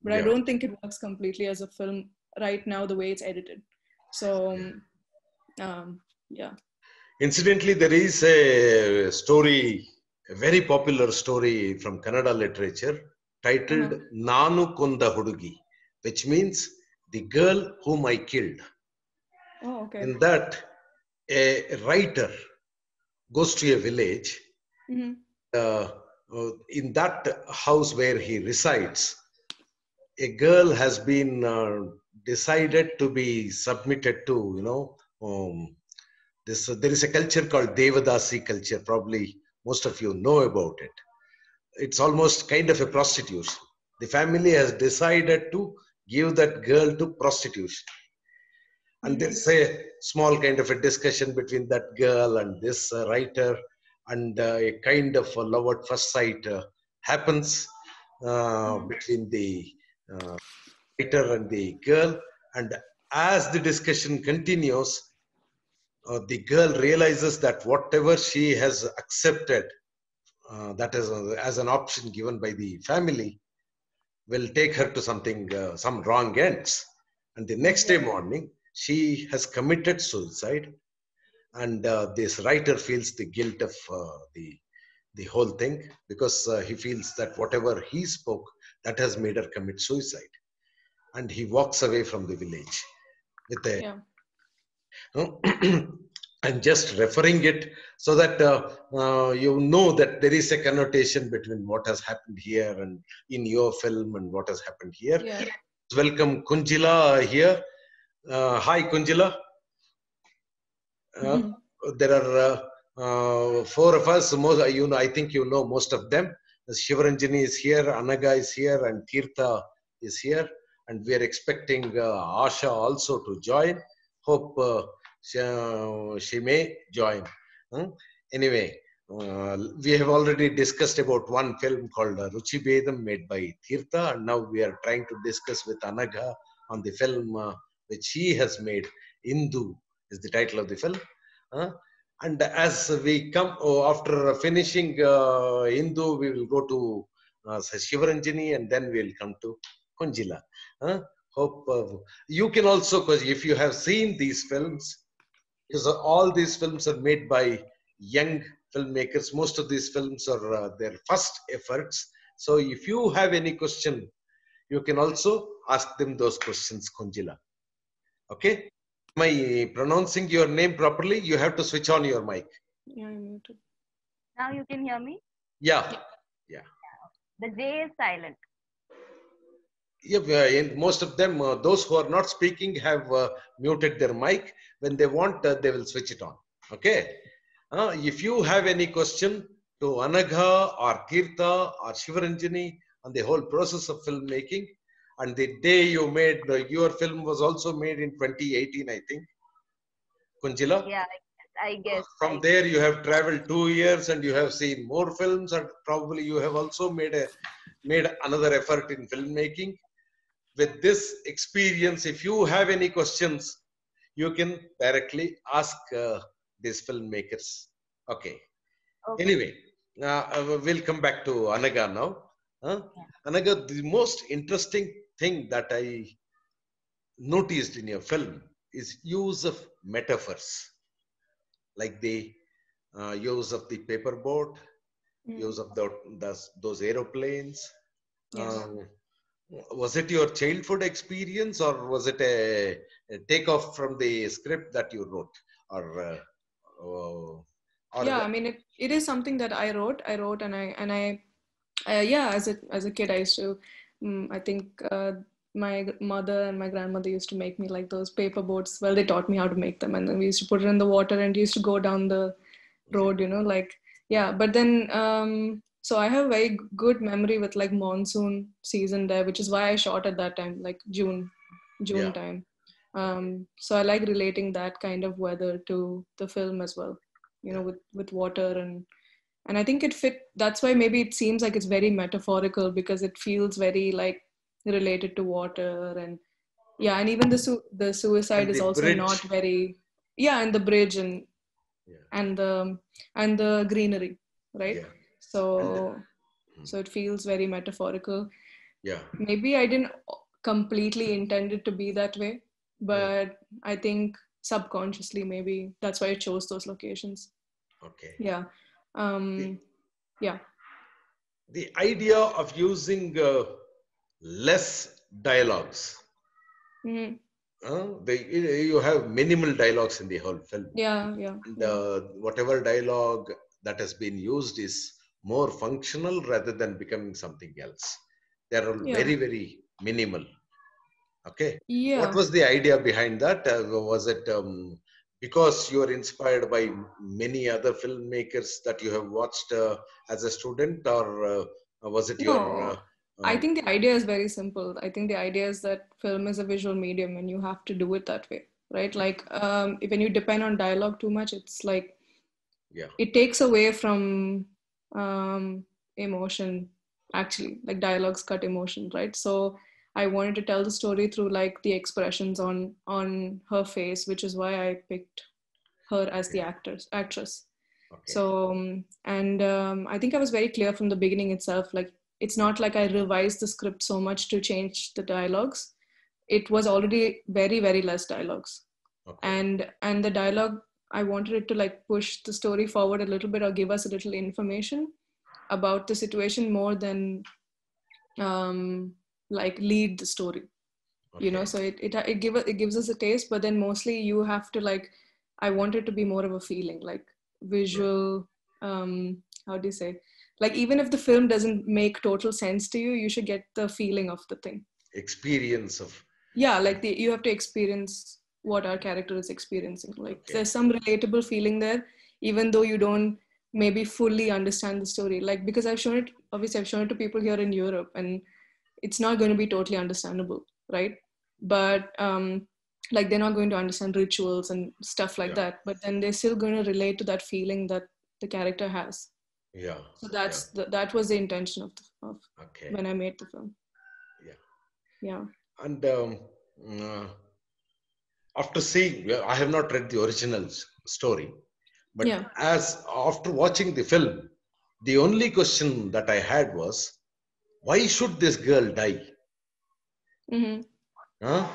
but Yeah. I don't think it works completely as a film right now, the way it's edited. So, Yeah. um, yeah. Incidentally, there is a story, a very popular story from Kannada literature titled Uh-huh. Nanu Konda Hudugi, which means the girl whom I killed. Oh, okay. In that, a writer goes to a village. Mm-hmm. Uh, uh, in that house where he resides, a girl has been uh, decided to be submitted to, you know, um, this. Uh, there is a culture called Devadasi culture. Probably most of you know about it. It's almost kind of a prostitution. The family has decided to give that girl to prostitution. And Mm-hmm. there's a small kind of a discussion between that girl and this uh, writer, and uh, a kind of a love at first sight uh, happens uh, Mm-hmm. between the uh, writer and the girl. And as the discussion continues, uh, the girl realizes that whatever she has accepted, uh, that is uh, as an option given by the family, will take her to something, uh, some wrong ends. And the next day Okay. morning, she has committed suicide, and uh, this writer feels the guilt of uh, the the whole thing, because uh, he feels that whatever he spoke, that has made her commit suicide, and he walks away from the village with a. Yeah. I'm just referring it so that uh, uh, you know that there is a connotation between what has happened here and in your film and what has happened here. Yeah. Welcome Kunjila here. Uh, hi Kunjila. Uh, Mm-hmm. there are uh, uh, four of us. Most, you know, I think you know most of them. Shivaranjani is here, Anaga is here, and Tirtha is here. And we are expecting uh, Asha also to join. Hope uh, she, uh, she may join. Hmm? Anyway, uh, we have already discussed about one film called uh, Ruchi Bedam made by Tirtha, and now we are trying to discuss with Anaga on the film uh, which she has made. Indu is the title of the film. Uh, and as we come oh, after finishing uh, Indu, we will go to uh, Shivaranjani, and then we will come to Kunjila. Uh, hope uh, you can also, because if you have seen these films, because all these films are made by young filmmakers. Most of these films are uh, their first efforts. So if you have any question, you can also ask them those questions, Kunjila. Okay? Am I pronouncing your name properly? You have to switch on your mic. Yeah, I'm muted. Now you can hear me? Yeah. Yeah. The J is silent. Yeah, and most of them, uh, those who are not speaking, have uh, muted their mic. When they want, uh, they will switch it on. Okay. Uh, if you have any question to Anagha or Tirtha or Shivaranjani on the whole process of filmmaking, and the day you made uh, your film was also made in twenty eighteen, I think. Kunjila? Yeah, I guess. From I there, you have traveled two years and you have seen more films, and probably you have also made a made another effort in filmmaking. With this experience, if you have any questions, you can directly ask uh, these filmmakers. Okay. Okay. Anyway, uh, we'll come back to Anaga now. Huh? Yeah. Anaga, the most interesting thing that I noticed in your film is use of metaphors, like the uh, use of the paperboard, Mm. use of the, the those aeroplanes. Yes. Um, was it your childhood experience, or was it a, a takeoff from the script that you wrote, or uh, or Yeah, I mean, it, it is something that I wrote. I wrote and I and I uh, yeah, as a as a kid, I used to. Um, I think uh, my mother and my grandmother used to make me like those paper boats. Well, they taught me how to make them, and then we used to put it in the water and used to go down the road. You know, like yeah. But then, um, so I have very good memory with like monsoon season there, which is why I shot at that time, like June, June yeah, time. Um, so I like relating that kind of weather to the film as well. You know, yeah, with with water and and I think it fit. That's why maybe it seems like it's very metaphorical, because it feels very like related to water. And yeah, and even the su- the suicide and is the also not bridge, very, yeah, and the bridge and yeah, and the and the greenery, right? yeah, and So so it feels very metaphorical. Yeah. Maybe I didn't completely intend it to be that way, but I think subconsciously maybe that's why I chose those locations. Okay. Yeah. Um, The, yeah. the idea of using uh, less dialogues. Mhm. Uh, they, you have minimal dialogues in the whole film. Yeah, yeah, And yeah. uh, whatever dialogue that has been used is more functional rather than becoming something else. They are Yeah. very, very minimal. Okay. What Yeah. was the idea behind that? Uh, was it um, because you are inspired by many other filmmakers that you have watched uh, as a student, or uh, was it your? Uh, No, I um, think the idea is very simple. I think the idea is that film is a visual medium and you have to do it that way, right? Like um, when you depend on dialogue too much, it's like yeah. it takes away from um, emotion, actually. Like dialogues cut emotion, right? So I wanted to tell the story through like the expressions on on her face, which is why I picked her as the Okay. actors actress. Okay. So um, and um, I think I was very clear from the beginning itself. Like it's not like I revised the script so much to change the dialogues. It was already very very less dialogues, Okay. and and the dialogue, I wanted it to like push the story forward a little bit or give us a little information about the situation more than um, like lead the story. You know, Okay. so it it it give it gives us a taste, but then mostly you have to like, I want it to be more of a feeling, like Yeah. visual. Um, how do you say? Like even if the film doesn't make total sense to you, you should get the feeling of the thing. Experience of. Yeah, like the, you have to experience what our character is experiencing. Like Okay. there's some relatable feeling there, even though you don't maybe fully understand the story. Like because I've shown it, obviously I've shown it to people here in Europe, and it's not going to be totally understandable, right? But um, like they're not going to understand rituals and stuff like Yeah. that. But then they're still going to relate to that feeling that the character has. Yeah. So Yeah. that's the, that was the intention of the, of Okay. when I made the film. Yeah. Yeah. And um, uh, after seeing, well, I have not read the original s- story, but Yeah. as after watching the film, the only question that I had was, why should this girl die? Mm-hmm. Huh?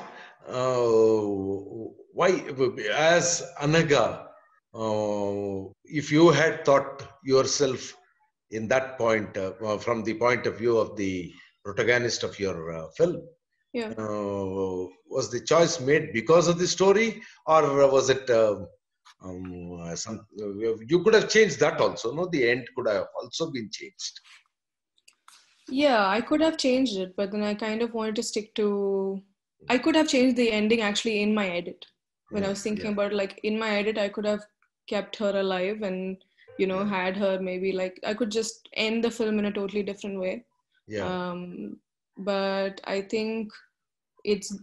Uh, why, as Anaga, uh, if you had thought yourself in that point, uh, uh, from the point of view of the protagonist of your uh, film, Yeah. uh, was the choice made because of the story, or was it uh, um, uh, some? Uh, you could have changed that also. No, the end could have also been changed. Yeah, I could have changed it, but then I kind of wanted to stick to. I could have changed the ending actually in my edit. When I Yeah, was thinking yeah, about like in my edit, I could have kept her alive and, you know, yeah, had her maybe like I could just end the film in a totally different way. yeah, Um, but I think it's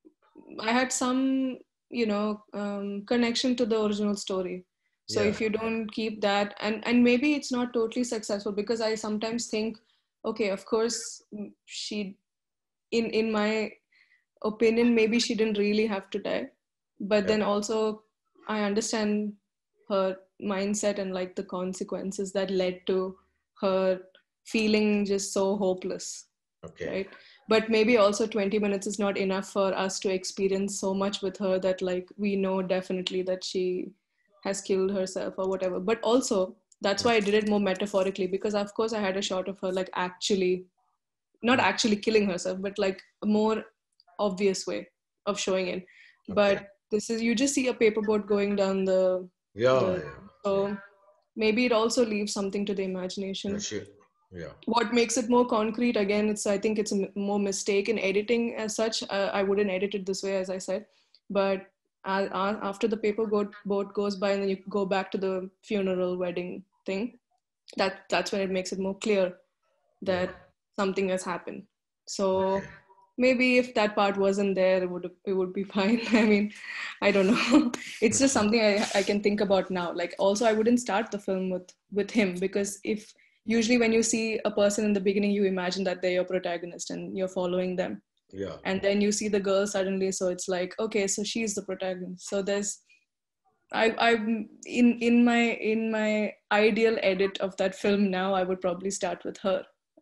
I had some, you know, um, connection to the original story. So yeah, if you don't keep that, and and maybe it's not totally successful, because I sometimes think, okay, of course, mm, she, in in my opinion, maybe she didn't really have to die, but yeah. then also I understand her mindset and like the consequences that led to her feeling just so hopeless, Okay. right? But maybe also twenty minutes is not enough for us to experience so much with her that like we know definitely that she has killed herself or whatever. But also that's Mm, why I did it more metaphorically, because of course I had a shot of her like actually, not mm, actually killing herself, but like a more obvious way of showing it. okay. But this is, you just see a paper boat going down the Yeah, the yeah, yeah, so maybe it also leaves something to the yeah, imagination. sure. Yeah, What makes it more concrete, again, it's, I think it's a m- more mistake in editing as such. uh, I wouldn't edit it this way, as I said, but uh, uh, after the paper boat boat goes by and then you go back to the funeral wedding thing, that that's when it makes it more clear yeah. that something has happened. So Okay. maybe if that part wasn't there, it would it would be fine. I mean, I don't know. It's just something I, I can think about now. Like also I wouldn't start the film with with him, because if usually when you see a person in the beginning, you imagine that they're your protagonist and you're following them. Yeah, And then you see the girl suddenly, so it's like, okay, so she's the protagonist. So there's I I'm in in my in my ideal edit of that film now, I would probably start with her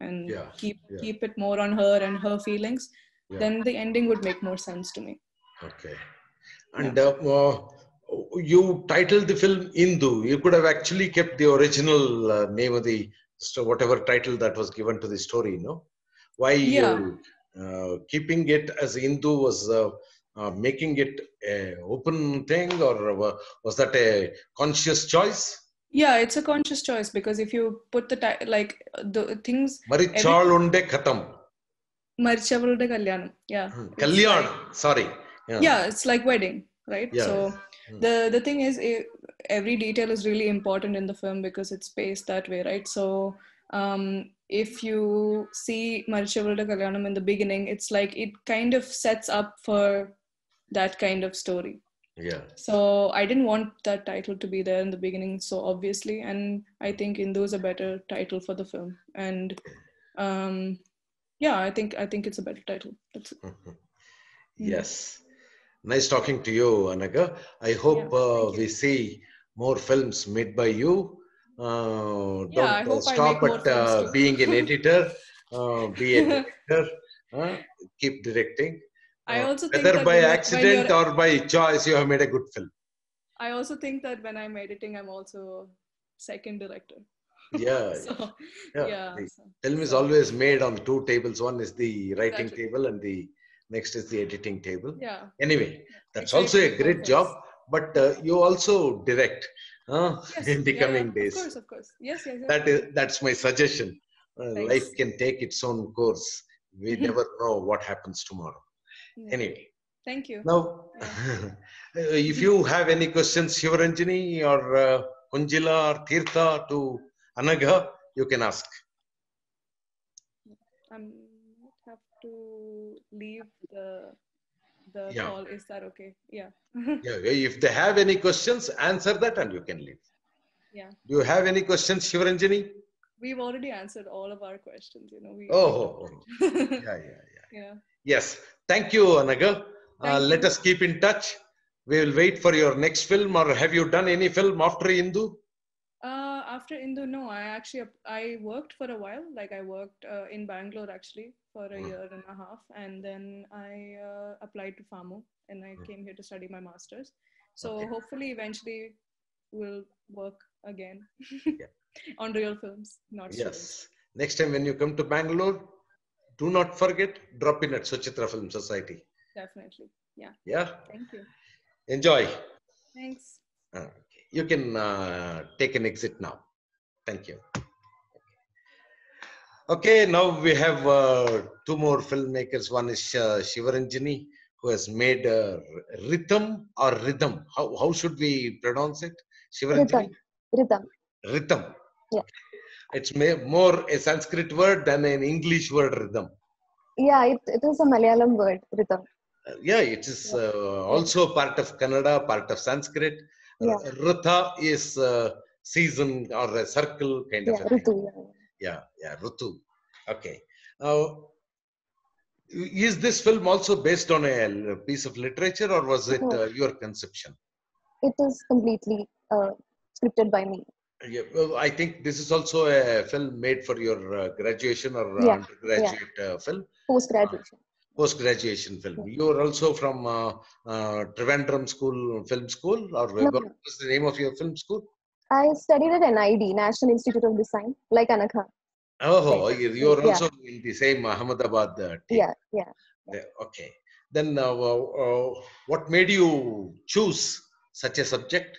and Yeah. keep Yeah. keep it more on her and her feelings, Yeah. then the ending would make more sense to me. Okay. And uh, uh, you titled the film Indu. You could have actually kept the original uh, name of the sto- whatever title that was given to the story. No, why Yeah. you uh, keeping it as Indu was uh, uh, making it a open thing, or wa- was that a conscious choice? Yeah, it's a conscious choice because if you put the ti- like the things every Marichal unde khatam. Marichavalde Kalyanam. Yeah, Hmm, it's like Kalyan. Sorry. Yeah. yeah, it's like wedding, right? Yeah. So Hmm. the the thing is, eh, every detail is really important in the film because it's paced that way, right? So um, if you see Marichavalde Kalyanam in the beginning, it's like it kind of sets up for that kind of story. Yeah. So I didn't want that title to be there in the beginning, so obviously, and I think Indu is a better title for the film. And um, yeah, I think I think it's a better title. That's it. Mhm. Mm. Yes. Nice talking to you, Anaga. I Yeah, hope uh, thank we you. see more films made by you. Uh, Yeah, I don't uh, hope I stop make more at films uh, too. being an editor. Uh, be a director. Uh, keep directing. I Uh, also think whether that by when you're when accident you're or by choice, you have made a good film. I also think that when I'm editing, I'm also second director. Yeah, So yeah. yeah, The so, film is so always made on two tables. One is the writing exactly. table, and the next is the editing table. Yeah, Anyway, that's excited also to a make more great films. job. But uh, you also direct uh, Yes, in the yeah, yeah, coming of days. course, of course. Yes, yes, yes. That is that's my suggestion. Uh, Thanks. life can take its own course. We never know what happens tomorrow. Yeah. Anyway, Thank you. now Yeah. if you have any questions, Shivaranjani or uh, Kunjila or Tirtha to Anagha, you can ask. I might have to leave the the Yeah. call. Is that okay? Yeah. Yeah. If they have any questions, answer that and you can leave. Yeah. Do you have any questions, Shivaranjani? We've already answered all of our questions. You know, we. Oh, we oh, talked. oh. Yeah, yeah, yeah. Yeah. Yes. Thank you, Anaga. Uh, Thank let you. us keep in touch. We will wait for your next film, or have you done any film after Hindu? Uh, after Indo, no, I actually I worked for a while. Like I worked uh, in Bangalore actually for a Mm. year and a half, and then I uh, applied to FAMO and I Mm. came here to study my masters. So Okay. hopefully, eventually, we'll work again Yeah. on real films, not students. Yes. Next time when you come to Bangalore, do not forget, drop in at Suchitra Film Society. Definitely. Yeah. Yeah. Thank you. Enjoy. Thanks. Uh, okay. You can uh, take an exit now. Thank you. Okay, now we have uh, two more filmmakers. One is uh, Shivaranjani, who has made uh, rhythm or rhythm. How, how should we pronounce it? Rhythm. Shivaranjani? Rhythm. Rhythm. Yeah. It's ma- more a Sanskrit word than an English word, rhythm. Yeah, it, it is a Malayalam word, rhythm. Uh, yeah, it is Yeah. uh, Yeah. also part of Kannada, part of Sanskrit. Yeah. R- Rutha is uh, season or a circle kind Yeah, of a thing. Ritu. Yeah. Yeah, yeah, Rutu. Okay. Now, is this film also based on a l- piece of literature, or was it No, uh, your conception? it is completely uh, scripted by me. Yeah, well, I think this is also a film made for your uh, graduation or uh, Yeah. Yeah. undergraduate uh, film, Post uh, graduation. post-graduation film. Yeah. You are also from uh, uh, Trivandrum School, Film School, or No, what no. was the name of your film school? I studied at N I D, National Institute of Design, like Anakha. Oh, Like, you you are yeah. also in the same Ahmedabad uh, team. Yeah. Yeah. Yeah. The- Okay. Then, uh, uh, uh, what made you choose such a subject?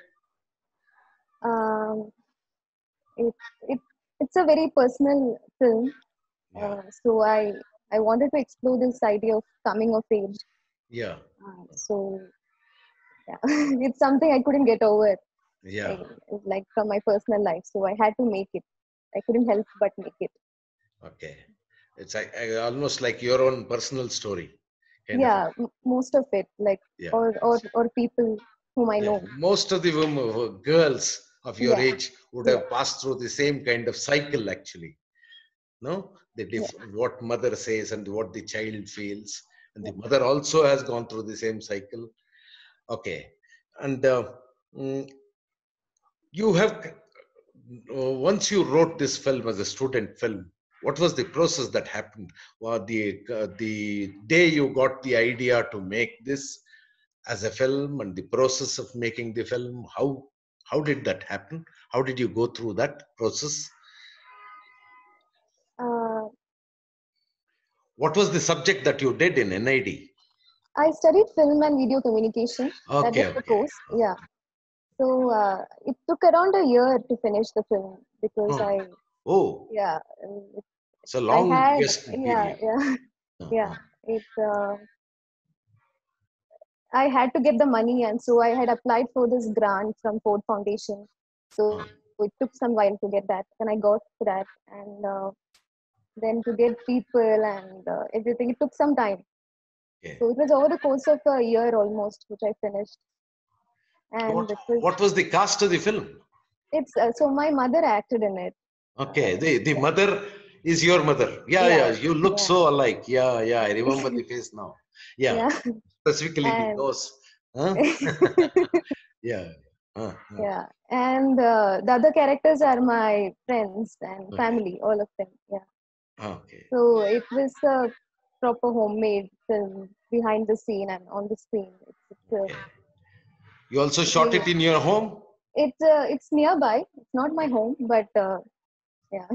Um, it, it, it's a very personal film. Yeah, Uh, so I, I wanted to explore this idea of coming of age. yeah, Uh, so yeah, it's something I couldn't get over, yeah. like, like from my personal life. So I had to make it. I couldn't help but make it. Okay. It's like, uh, almost like your own personal story, kind of. Yeah, m- most of it, like Yeah. or or or people whom I Yeah. know. Most of the women, uh, girls of your Yeah, age would yeah, have passed through the same kind of cycle, actually. No, the yeah, diff- what mother says and what the child feels, and yeah. the mother also has gone through the same cycle. Okay, and uh, mm, you have uh, once you wrote this film as a student film, What was the process that happened? Well, the uh, the day you got the idea to make this as a film, and the process of making the film, how how did that happen? How did you go through that process? Uh, What was the subject that you did in N I D? I studied film and video communication. That Okay, was the okay. course. Yeah. So uh, it took around a year to finish the film because Oh, I, oh, yeah, um, it, it's a I long had, gestation yeah, period. yeah, yeah. Uh-huh. It, uh, I had to get the money, and so I had applied for this grant from Ford Foundation. So Uh, it took some while to get that. Then I got that, and uh, then to get people and uh, everything, it took some time. okay. So it was over the course of a year almost, which I finished, So and what it was. what was the cast of the film? It's uh, so my mother acted in it. Okay, Uh, the the yeah, mother is your mother. Yeah, yeah. yeah, You look yeah, so alike. Yeah, yeah. I remember the face now. Yeah, yeah, specifically the and nose. Huh? Yeah. Uh, uh, yeah, and uh, the other characters are my friends and okay. family, all of them. Yeah, Okay. so it was a proper homemade film behind the scene and on the screen. It's it's, uh, Okay. You also shot really, it in your home? it's uh, it's nearby. It's not my home, but uh, yeah,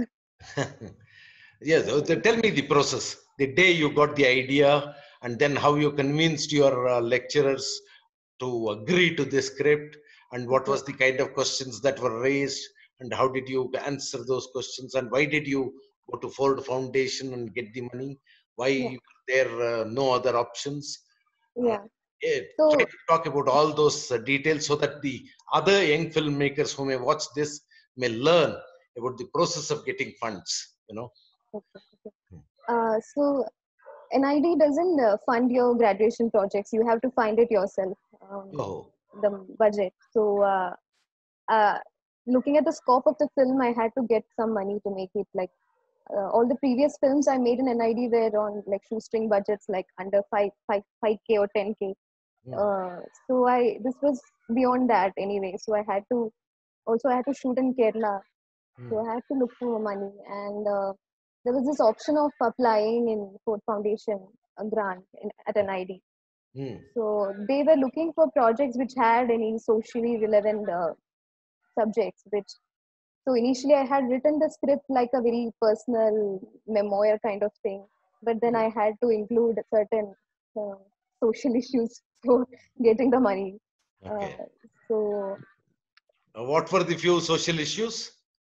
Yes. uh, th- Tell me the process. The day you got the idea, and then how you convinced your uh, lecturers to agree to the script, and what okay. was the kind of questions that were raised, and how did you answer those questions, and why did you go to Ford Foundation and get the money? Why Yeah, were there uh, no other options? Uh, yeah. eh, Try So to talk about all those uh, details so that the other young filmmakers who may watch this may learn about the process of getting funds. You know. okay, okay. Uh, so N I D doesn't uh, fund your graduation projects. You have to find it yourself, um, Oh, the budget. So, uh, uh, looking at the scope of the film, I had to get some money to make it. Like uh, all the previous films I made in N I D were on like shoestring budgets, like under five, five, five k or ten k. hmm, Uh, so I this was beyond that anyway. So I had to also I had to shoot in Kerala. hmm, So I had to look for money, and uh, there was this option of applying in Ford Foundation a grant in, at N I D. hmm, So they were looking for projects which had any socially relevant uh, subjects. Which so initially I had written the script like a very personal memoir kind of thing, but then hmm. I had to include certain uh, social issues for getting the money. Uh, Okay. so Uh, what were the few social issues?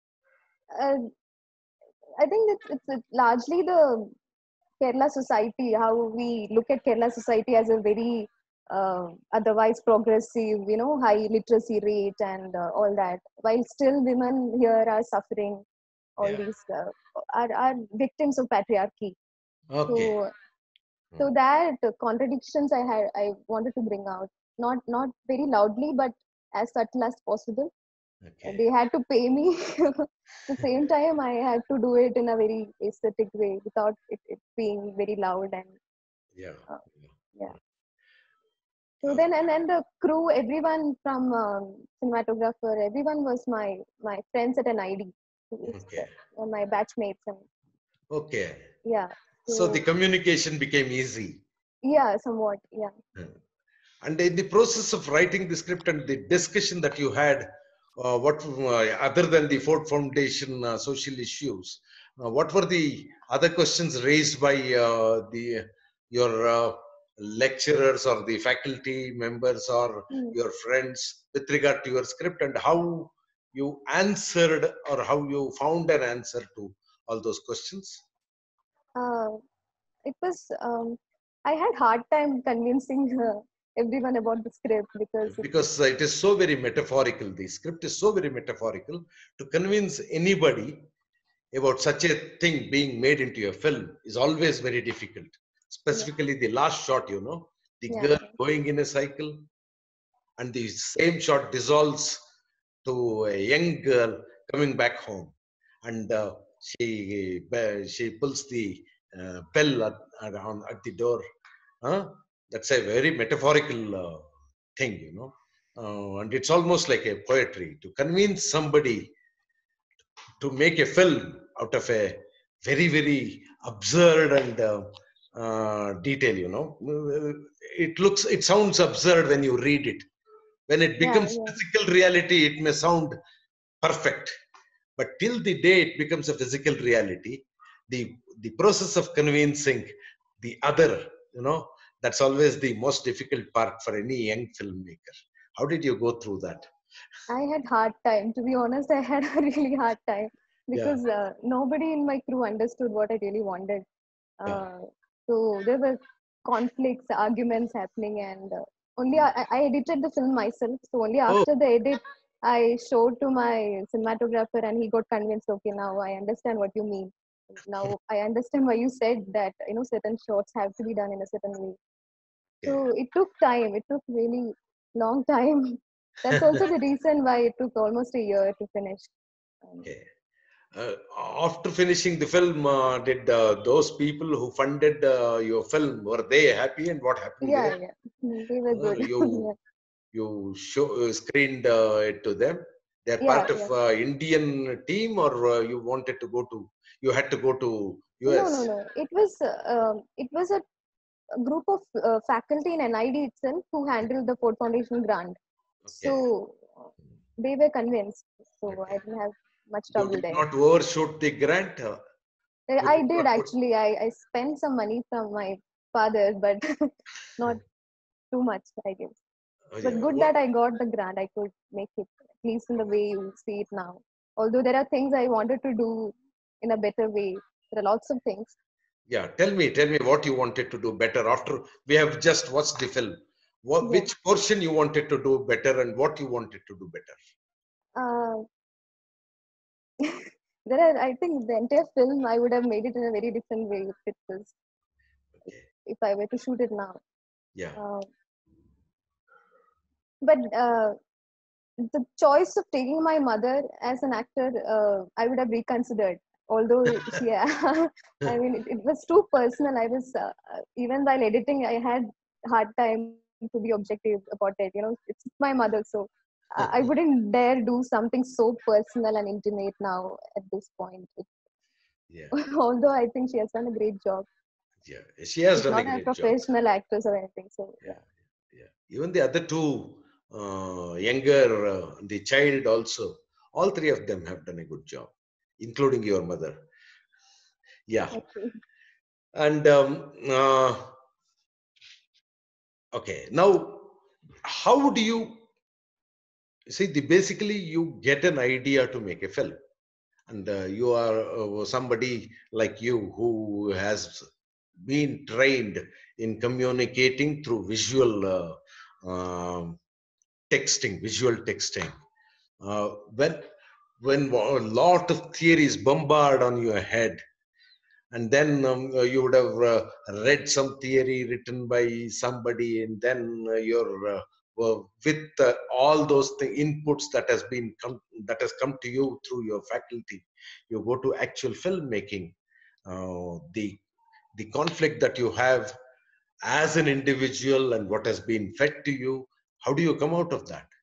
uh, I think it's, it's it's largely the Kerala society, how we look at Kerala society as a very uh, otherwise progressive, you know, high literacy rate and uh, all that, while still women here are suffering all Yeah. these, uh, are, are victims of patriarchy. Okay. So, Hmm, so that contradictions I had, I wanted to bring out, not not very loudly, but as subtle as possible. Uh, okay. they had to pay me. At the same time, I had to do it in a very aesthetic way without it, it being very loud and Yeah. uh, yeah. Yeah. So Uh, then, and then the crew, everyone from um, cinematographer, everyone was my my friends at N I D. It's, okay. uh, my batchmates and Okay. yeah. So the So communication became easy. yeah, somewhat yeah. Hmm. And in the process of writing the script and the discussion that you had, uh, what uh, other than the Ford Foundation uh, social issues, uh, what were the other questions raised by uh, the your uh, lecturers or the faculty members or Hmm. your friends with regard to your script, and how you answered or how you found an answer to all those questions? Uh, it was um, I had hard time convincing uh, everyone about the script because it, it Because it is so very metaphorical. The script is so very metaphorical. To convince anybody about such a thing being made into a film is always very difficult. yeah, Specifically, the last shot, you know, the yeah, girl going in a cycle, and the same shot dissolves to a young girl coming back home, and uh, she uh, she pulls the uh, bell at, at, on, at the door. Huh? That's a very metaphorical uh, thing, you know, uh, and it's almost like a poetry to convince somebody to make a film out of a very, very absurd and uh, uh, detail, you know. It looks, it sounds absurd when you read it. When it Yeah, becomes yeah. physical reality, it may sound perfect. But till the day it becomes a physical reality, the, the process of convincing the other, you know, that's always the most difficult part for any young filmmaker. How did you go through that? I had hard time. To be honest, I had a really hard time Yeah, because uh, nobody in my crew understood what I really wanted. yeah. Uh, so there were conflicts, arguments happening, and uh, only I, I edited the film myself. So only Oh, after the edit, I showed to my cinematographer, and he got convinced. Okay, now I understand what you mean. Now I understand why you said that. You know, certain shots have to be done in a certain way. okay. So it took time. It took really long time. That's also the reason why it took almost a year to finish. Um, Okay. Uh, after finishing the film, uh, did uh, those people who funded uh, your film, were they happy, and what happened yeah, there? yeah, Mm, they were Uh, good. you yeah, you show uh, screened uh, it to them. They're yeah, part of yeah. uh, Indian team, or uh, you wanted to go to, you had to go to No, no, U S. no. It was uh, um, it was a, a group of uh, faculty in N I D itself who handled the Ford Foundation grant. Okay, So uh, they were convinced. So I okay. didn't have much You trouble did there. not overshoot the grant. Uh, Uh, you I did did not put. actually. I, I spent some money from my father, but not too much, I guess. Oh, But yeah. good What? that I got the grant. I could make it, at least in the way you see it now. Although there are things I wanted to do in a better way. There are lots of things. Yeah. Tell me, tell me what you wanted to do better after we have just watched the film. What, Yeah. which portion you wanted to do better, and what you wanted to do better? Uh, there are, I think the entire film, I would have made it in a very different way if it was, Okay. if I were to shoot it now. Yeah. Uh, but uh, the choice of taking my mother as an actor, uh, I would have reconsidered. Although she, I mean, it, it was too personal. I was uh, uh, even while editing, I had hard time to be objective about it. You know, it's my mother, so uh, I wouldn't dare do something so personal and intimate now at this point. It, Yeah. although I think she has done a great job. Yeah. She has She's done a not a great job. professional actress or anything. So Yeah. yeah, Yeah. Even the other two, uh, younger, uh, the child also, all three of them have done a good job, including your mother. Yeah. okay. And um, uh, okay, now how do you see the basically you get an idea to make a film, and uh, you are uh, somebody like you who has been trained in communicating through visual uh, um texting, visual texting. Uh, when when a lot of theories bombard on your head, and then um, uh, you would have uh, read some theory written by somebody, and then uh, you're uh, well, with uh, all those th- inputs that has been come, that has come to you through your faculty, you go to actual filmmaking. Uh, the the conflict that you have as an individual and what has been fed to you, how do you come out of that?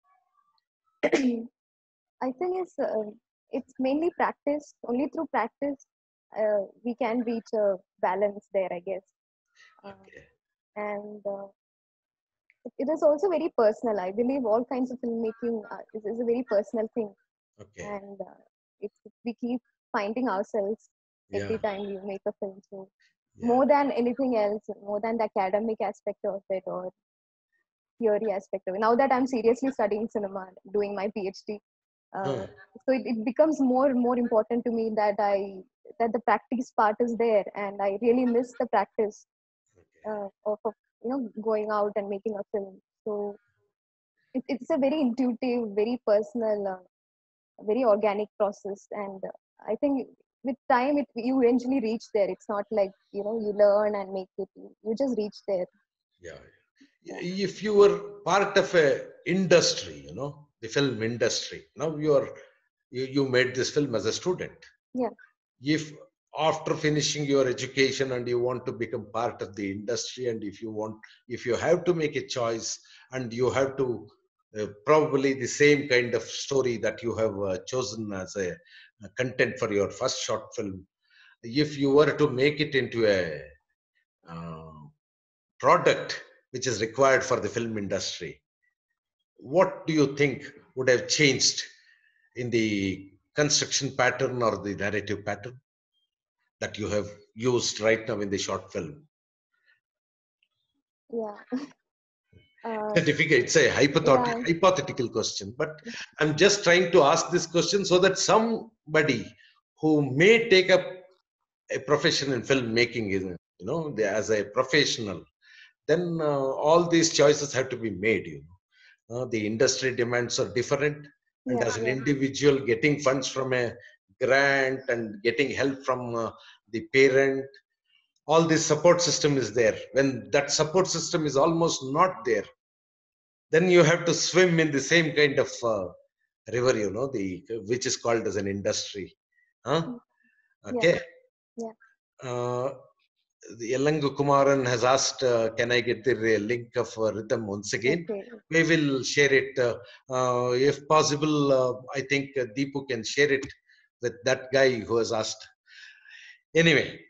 I think it's uh, it's mainly practice. Only through practice uh, we can reach a balance there, I guess. Uh, Okay. and uh, it it is also very personal. I believe all kinds of filmmaking uh, is, is a very personal thing, Okay. and uh, it's we keep finding ourselves Yeah. every time we make a film. So Yeah. more than anything else, more than the academic aspect of it or theory aspect of it. Now that I'm seriously studying cinema, doing my PhD, uh, Huh. so it, it becomes more and more important to me that I that the practice part is there, and I really miss the practice Okay. uh, of, of you know going out and making a film. So it, it's a very intuitive, very personal, uh, very organic process, and uh, I think with time it you eventually reach there. It's not like you know you learn and make it. You, you just reach there. Yeah. Yeah. If you were part of a industry, you know, the film industry, now you are you, you made this film as a student. Yeah. If after finishing your education and you want to become part of the industry, and if you want, if you have to make a choice, and you have to uh, probably the same kind of story that you have uh, chosen as a, a content for your first short film, if you were to make it into a uh, product which is required for the film industry, what do you think would have changed in the construction pattern or the narrative pattern that you have used right now in the short film? Yeah. Uh, It's a difficult, it's a hypothetical, yeah. hypothetical question, but I'm just trying to ask this question so that somebody who may take up a profession in filmmaking, you know, they- as a professional, then uh, all these choices have to be made. You know, uh, the industry demands are different, and Yeah. as an Yeah. individual, getting funds from a grant and getting help from uh, the parent, all this support system is there. When that support system is almost not there, then you have to swim in the same kind of uh, river, you know, the which is called as an industry. Huh? Yeah. Okay. Yeah. Uh, the Yellangu Kumaran has asked, uh, can I get the re- link of uh, rhythm once again? Okay. We will share it. Uh, uh, if possible, uh, I think uh, Deepu can share it with that guy who has asked. Anyway,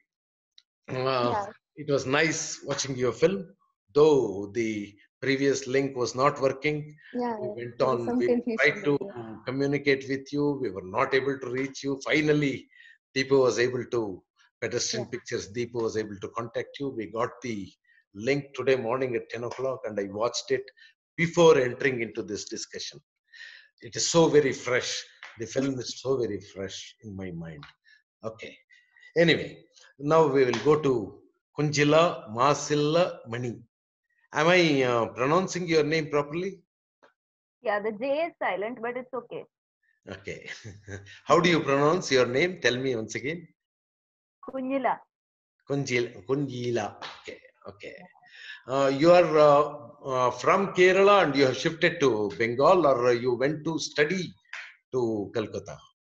uh, Yeah. it was nice watching your film, though the previous link was not working. Yeah. We Yeah. went There was on, some we tried confusion. to But yeah. communicate with you. We were not able to reach you. Finally, Deepu was able to, Pedestrian Yeah. Pictures, Deepu was able to contact you. We got the link today morning at ten o'clock and I watched it before entering into this discussion. It is so very fresh. The film is so very fresh in my mind. Okay. Anyway, now we will go to Kunjila Masilla Mani. Am I uh, pronouncing your name properly? Yeah, the J is silent, but it's okay. Okay. How do you pronounce your name? Tell me once again. Kunjila. Kunjila. Kunjila. Okay. Okay. Uh, you are uh, uh, from Kerala and you have shifted to Bengal, or you went to study to Calcutta?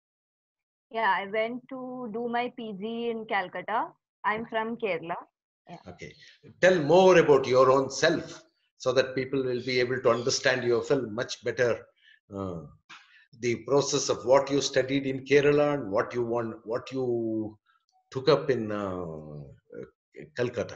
Yeah, I went to do my P G in Calcutta. I'm from Kerala. Yeah. Okay. Tell more about your own self so that people will be able to understand your film much better. Uh, the process of what you studied in Kerala and what you want, what you took up in uh, Calcutta.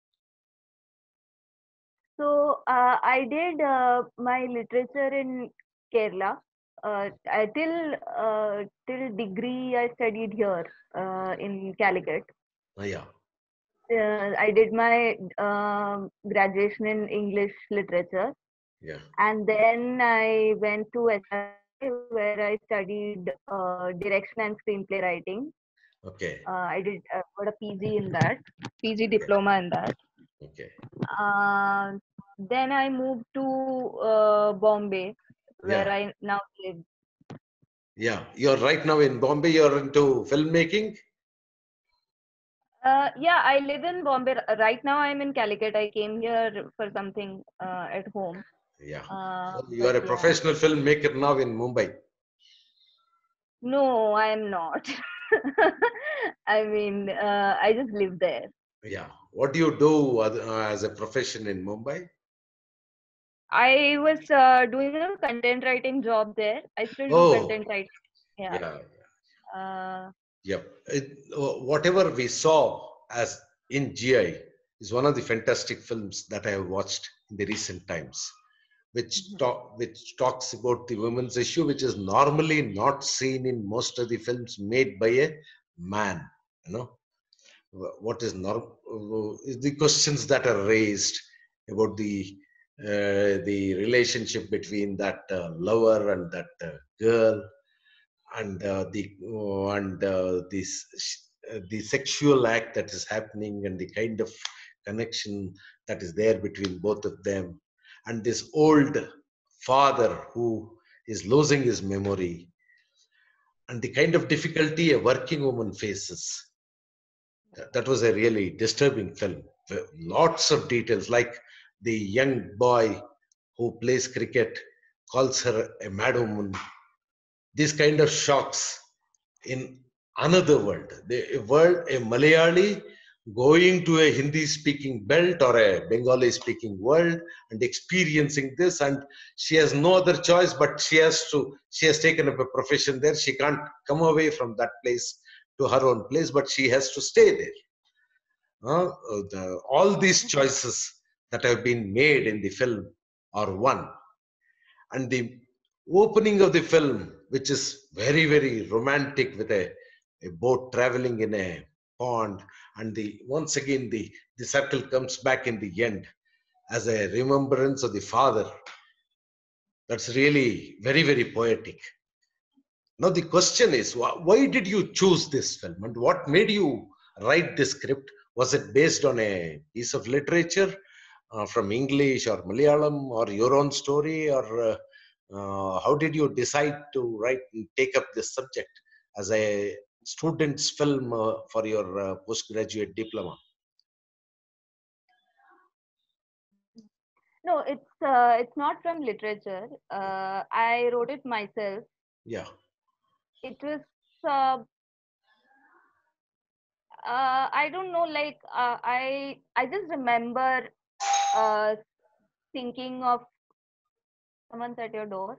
So uh, I did uh, my literature in Kerala. Uh, I, till uh, till degree I studied here uh, in Calicut. Uh, yeah. Uh, I did my um graduation in English literature, Yeah. and then I went to S R I where I studied uh, direction and screenplay writing. Okay. Uh, I did uh, got a P G in that, P G diploma in that. Okay. Uh, then I moved to uh, Bombay, where Yeah. I now live. Yeah. You're right now in Bombay. You're into filmmaking. Uh, yeah, I live in Bombay. R- Right now, I'm in Calicut. I came here for something uh, at home. Yeah. Uh, So you but are a yeah. professional filmmaker now in Mumbai. No, I am not. I mean, uh, I just live there. Yeah. What do you do uh, as a profession in Mumbai? I was uh, doing a content writing job there. I still do Oh, content writing. Yeah. yeah. Uh, Yep. It, uh, whatever we saw as in G I is one of the fantastic films that I have watched in the recent times, which Mhm. talk which talks about the women's issue, which is normally not seen in most of the films made by a man. You know, Wh- what is norm uh, is the questions that are raised about the uh, the relationship between that uh, lover and that uh, girl, and uh, the uh, and uh, this uh, the sexual act that is happening, and the kind of connection that is there between both of them, and this old father who is losing his memory, and the kind of difficulty a working woman faces. That that was a really disturbing film. With lots of details, like the young boy who plays cricket calls her a mad woman. These kind of shocks in another world, the a world, a Malayali going to a Hindi speaking belt or a Bengali speaking world and experiencing this, and she has no other choice, but she has to, she has taken up a profession there. She can't come away from that place to her own place, but she has to stay there. Uh, the, all these choices that have been made in the film are one. And the opening of the film, which is very, very romantic with a, a boat traveling in a pond, and the once again the, the circle comes back in the end as a remembrance of the father. That's really very, very poetic. Now the question is, wh- why did you choose this film, and what made you write this script? Was it based on a piece of literature uh, from English or Malayalam, or your own story, or uh, uh, how did you decide to write and take up this subject as a student's film uh, for your uh, postgraduate diploma? No, it's uh, it's not from literature. Uh, I wrote it myself. Yeah. It was uh, uh, I don't know, like uh, I I just remember uh, thinking of someone's at your door.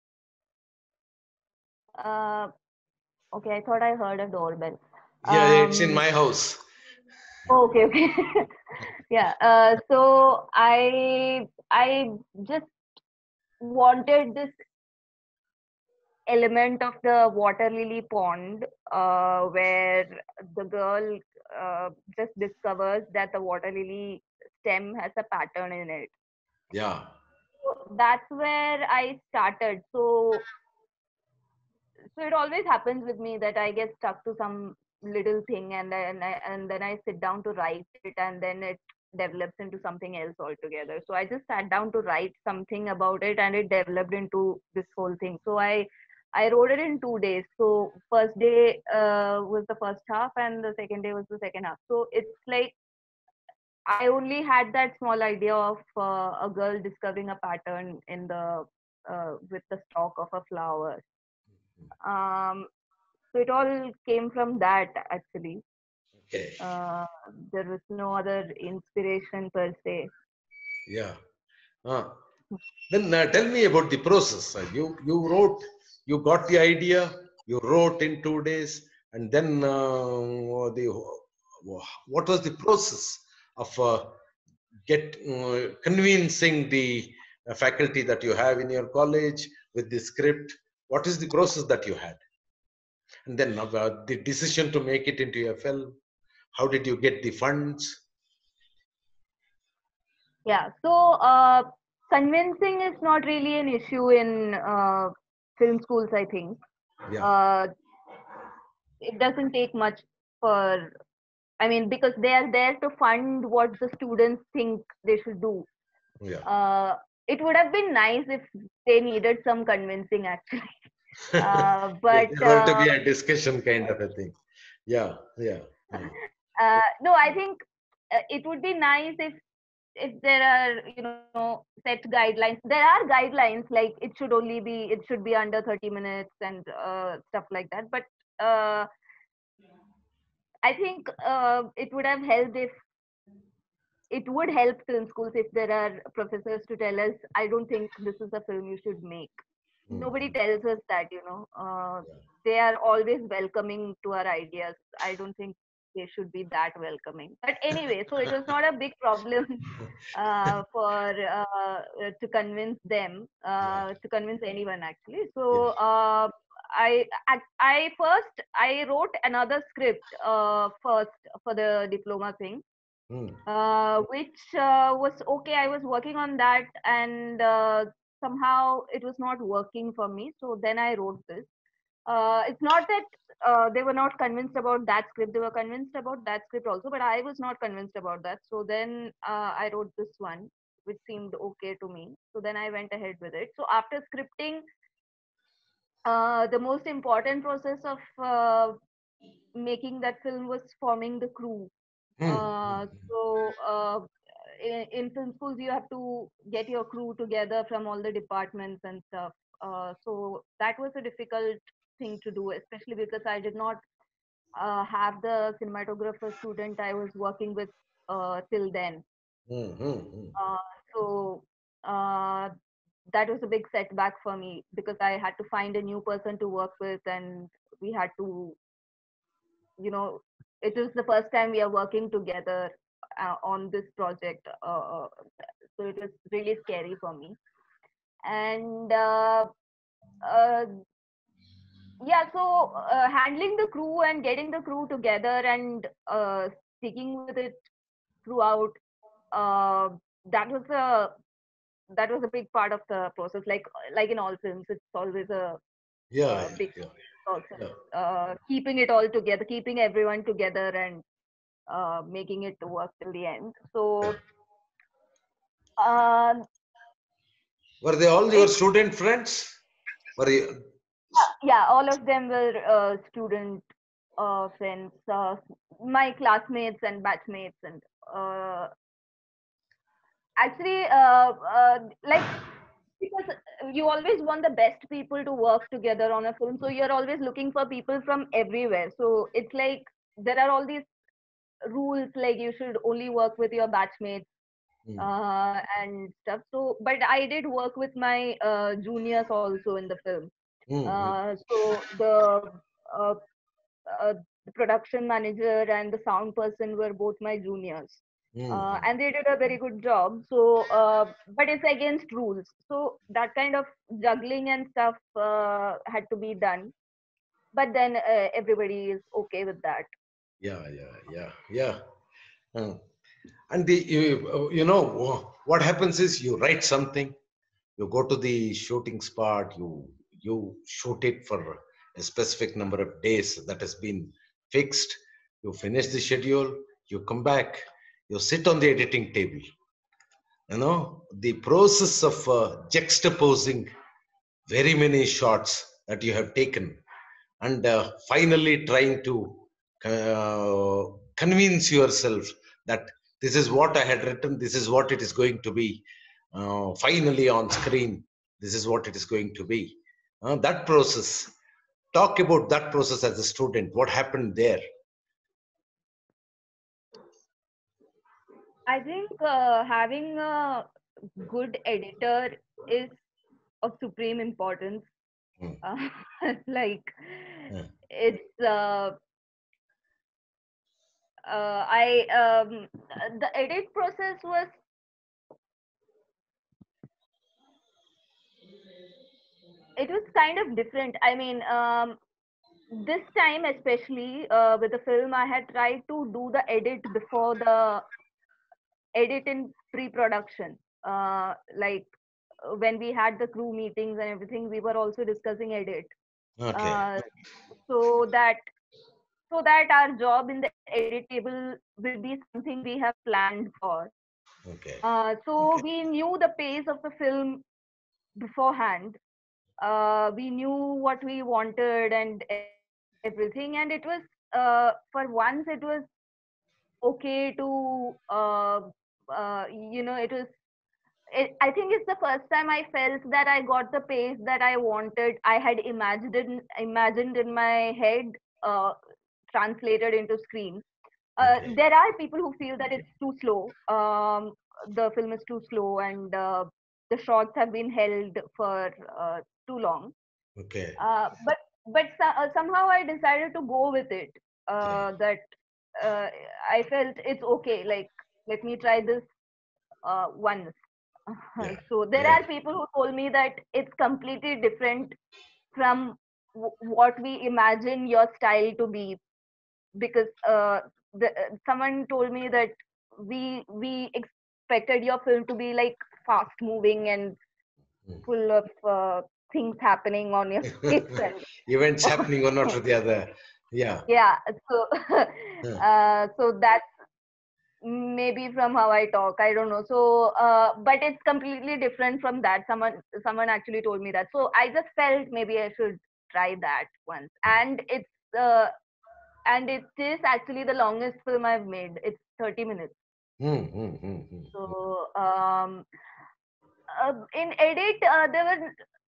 Uh, okay, I thought I heard a doorbell. Yeah, it's in Um, my house. okay, okay. Yeah. Uh, so I I just wanted this element of the water lily pond, uh, where the girl uh, just discovers that the water lily stem has a pattern in it. Yeah. So that's where I started. So so it always happens with me that I get stuck to some little thing, and then I, and then I sit down to write it, and then it develops into something else altogether. So I just sat down to write something about it, and it developed into this whole thing. So I I wrote it in two days. So first day uh, was the first half, and the second day was the second half. So it's like I only had that small idea of uh, a girl discovering a pattern in the uh, with the stalk of a flower. Um, so it all came from that actually. Okay. Uh, there was no other inspiration per se. Yeah. Ah. Then uh, tell me about the process. Uh, you you wrote, you got the idea, you wrote in two days, and then uh, the what was the process of uh, get uh, convincing the uh, faculty that you have in your college with the script? What is the process that you had? And then uh, the decision to make it into a film. How did you get the funds? Yeah. So uh, convincing is not really an issue in uh, film schools, I think. Yeah. Uh, it doesn't take much for, I mean, because they are there to fund what the students think they should do. Yeah. Uh, it would have been nice if they needed some convincing actually. Uh, Yes, but there's going to uh, be a discussion kind of a thing. Yeah, yeah. Mm. uh, no, I think uh, it would be nice if if there are, you know, set guidelines. There are guidelines like it should only be, it should be under thirty minutes and uh, stuff like that. But uh, I think uh, it would have helped if it would help film schools if there are professors to tell us, I don't think this is a film you should make. Mm. Nobody tells us that, you know. Uh, Yeah. they are always welcoming to our ideas. I don't think they should be that welcoming. But anyway, so it was not a big problem uh, for uh, to convince them, Yeah, uh, to convince anyone actually. yeah. So uh, I, I I first I wrote another script uh, first for the diploma thing, Mm. uh, which uh, was okay. I was working on that, and uh, somehow it was not working for me. So then I wrote this. Uh, it's not that uh, they were not convinced about that script. They were convinced about that script also, but I was not convinced about that. So then uh, I wrote this one, which seemed okay to me. So then I went ahead with it. So after scripting, uh, the most important process of uh, making that film was forming the crew. Mm. Uh, so uh, in, in film schools, you have to get your crew together from all the departments and stuff. Uh, so that was a difficult thing to do, especially because I did not uh, have the cinematographer student I was working with uh, till then. Mm. Mm. Mm. Uh, so uh, that was a big setback for me because I had to find a new person to work with, and we had to you know, it was the first time we are working together uh, on this project. Uh, so it was really scary for me. And uh, uh, yeah, so uh, handling the crew and getting the crew together and uh, sticking with it throughout, uh, that was a that was a big part of the process. Like like in all films, it's always a, Yeah, a big yeah, process. yeah. Uh, keeping it all together, keeping everyone together, and uh, making it work till the end. So uh, Were they all your it student friends? Were you? yeah, all of them were uh, student uh, friends, uh, my classmates and batchmates, and uh, actually, uh, uh, like because you always want the best people to work together on a film, so you're always looking for people from everywhere. So it's like there are all these rules, like you should only work with your batchmates Hmm, uh, and stuff. So, but I did work with my uh, juniors also in the film. hmm, hmm, Uh, so the uh, uh, the production manager and the sound person were both my juniors, hmm, uh, hmm. and they did a very good job. So, uh, but it's against rules. So that kind of juggling and stuff uh, had to be done. But then uh, everybody is okay with that. Yeah, yeah, yeah, yeah. Hmm. And the you, you know what happens is you write something, you go to the shooting spot, you you shoot it for a specific number of days that has been fixed. You finish the schedule, you come back, you sit on the editing table. You know the process of uh, juxtaposing very many shots that you have taken, and uh, finally trying to uh, convince yourself that this is what I had written, this is what it is going to be, uh, finally on screen, this is what it is going to be. Uh, that process, talk about that process as a student, what happened there. I think uh, having a good editor is of supreme importance. Hmm, Uh, like hmm. it's uh, uh, I um, the edit process was it was kind of different. I mean, um, this time especially uh, with the film, I had tried to do the edit before the edit in pre-production. Uh, like uh, when we had the crew meetings and everything, we were also discussing edit. Okay, Uh, so that so that our job in the edit table will be something we have planned for. okay, Uh, so okay. we knew the pace of the film beforehand. Uh, we knew what we wanted and everything, and it was uh, for once it was okay to uh, uh, you know it was. It, I think it's the first time I felt that I got the pace that I wanted. I had imagined in, imagined in my head, uh, translated into screen. Uh, Okay, there are people who feel that it's too slow. Um, the film is too slow, and uh, the shots have been held for uh, too long. okay. Uh, but but so, uh, somehow I decided to go with it. Yeah, Uh, that uh, I felt it's okay. Like let me try this uh, once. yeah, So there yeah. are people who told me that it's completely different from w- what we imagine your style to be, because uh, the, uh, someone told me that we we expected your film to be like fast moving and full of uh, things happening on your face and Events happening one after the other. Yeah. yeah. So Huh. uh, so that's maybe from how I talk, I don't know. So uh, but it's completely different from that. Someone someone actually told me that, so I just felt maybe I should try that once. And it's uh, and it is actually the longest film I've made. It's thirty minutes. Hmm, hmm, hmm, hmm, hmm. So um, uh, in edit, uh, there were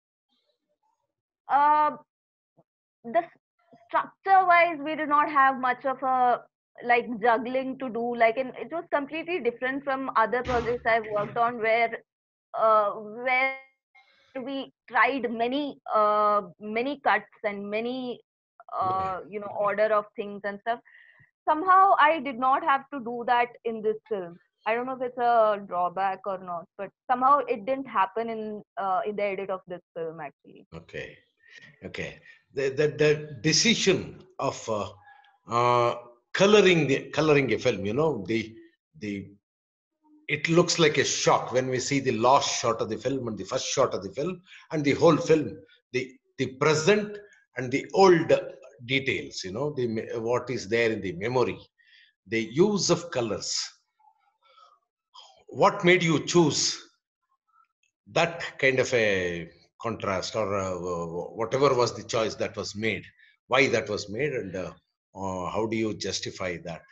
uh, the structure wise, we did not have much of a like juggling to do. Like in, it was completely different from other projects I've worked on, where uh, where we tried many uh, many cuts and many uh, you know, order of things and stuff. Somehow I did not have to do that in this film. I don't know if it's a drawback or not, but somehow it didn't happen in uh, in the edit of this film actually. Okay. Okay. The, the, the decision of uh, uh, coloring the coloring a film, you know, the the it looks like a shock when we see the last shot of the film and the first shot of the film and the whole film, the the present and the old details, you know, the what is there in the memory, the use of colors. What made you choose that kind of a contrast, or uh, whatever was the choice that was made, why that was made, and uh, uh, how do you justify that?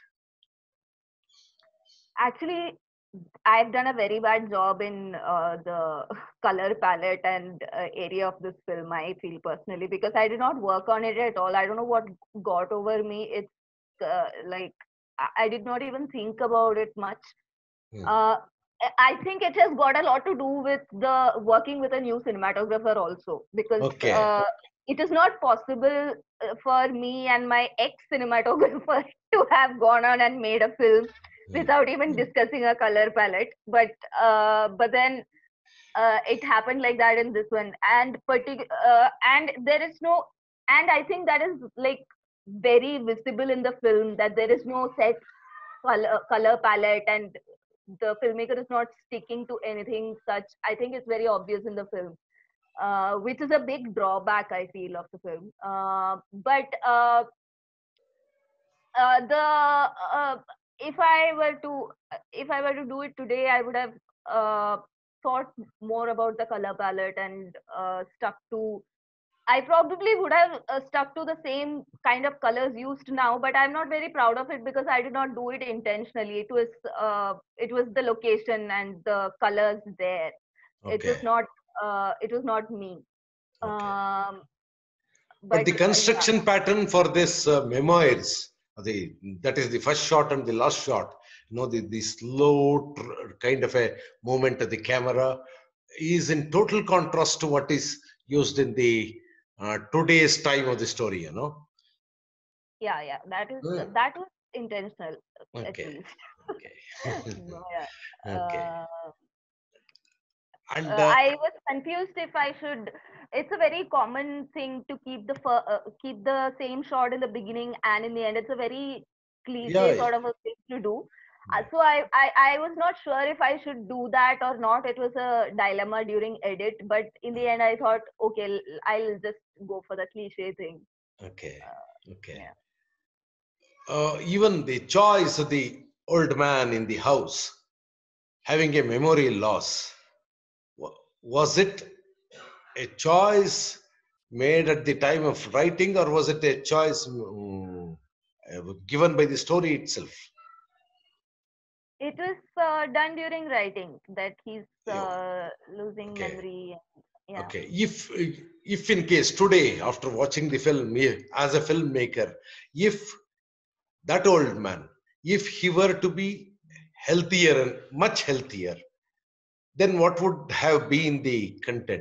Actually, I've done a very bad job in uh, the color palette and uh, area of this film, I feel personally, because I did not work on it at all. I don't know what got over me. It's uh, like I I did not even think about it much. Hmm. Uh, I I think it has got a lot to do with the working with a new cinematographer also, because Okay. uh, it is not possible uh, for me and my ex cinematographer to have gone on and made a film Hmm. without even discussing a color palette. But uh, but then uh, it happened like that in this one, and partic- uh, and there is no, and I think that is like very visible in the film that there is no set color color palette, and the filmmaker is not sticking to anything such. I think it's very obvious in the film, uh, which is a big drawback I feel of the film. Uh, but uh, uh, the uh, if I were to if I were to do it today, I would have uh, thought more about the color palette and uh, stuck to. I probably would have uh, stuck to the same kind of colors used now, but I'm not very proud of it because I did not do it intentionally. It was uh, it was the location and the colors there. It was Okay. not uh, it was not me. Okay. Um, But but the uh, yeah, construction pattern for this uh, memoirs, the that is the first shot and the last shot. You know, the the slow tr- kind of a movement of the camera is in total contrast to what is used in the uh, today's time of the story. You know. yeah, yeah. That is Hmm. that was intentional at Okay. least. Okay. Yeah. Okay. Uh, And uh, uh, I was confused if I should. It's a very common thing to keep the fir- uh, keep the same shot in the beginning and in the end. It's a very yeah, cliche yeah, sort of a thing to do. Uh, yeah. so I, I I was not sure if I should do that or not. It was a dilemma during edit, but in the end I thought, okay, l- I'll just go for the cliche thing. Okay. Uh, Okay. yeah. Uh, even the choice of the old man in the house having a memory loss, wa- was it a choice made at the time of writing, or was it a choice mm, uh, given by the story itself? It was uh, done during writing that he's You- uh, losing Okay. memory. Yeah. Okay. If if in case today, after watching the film, eh, as a filmmaker, if that old man, if he were to be healthier and much healthier, then what would have been the content?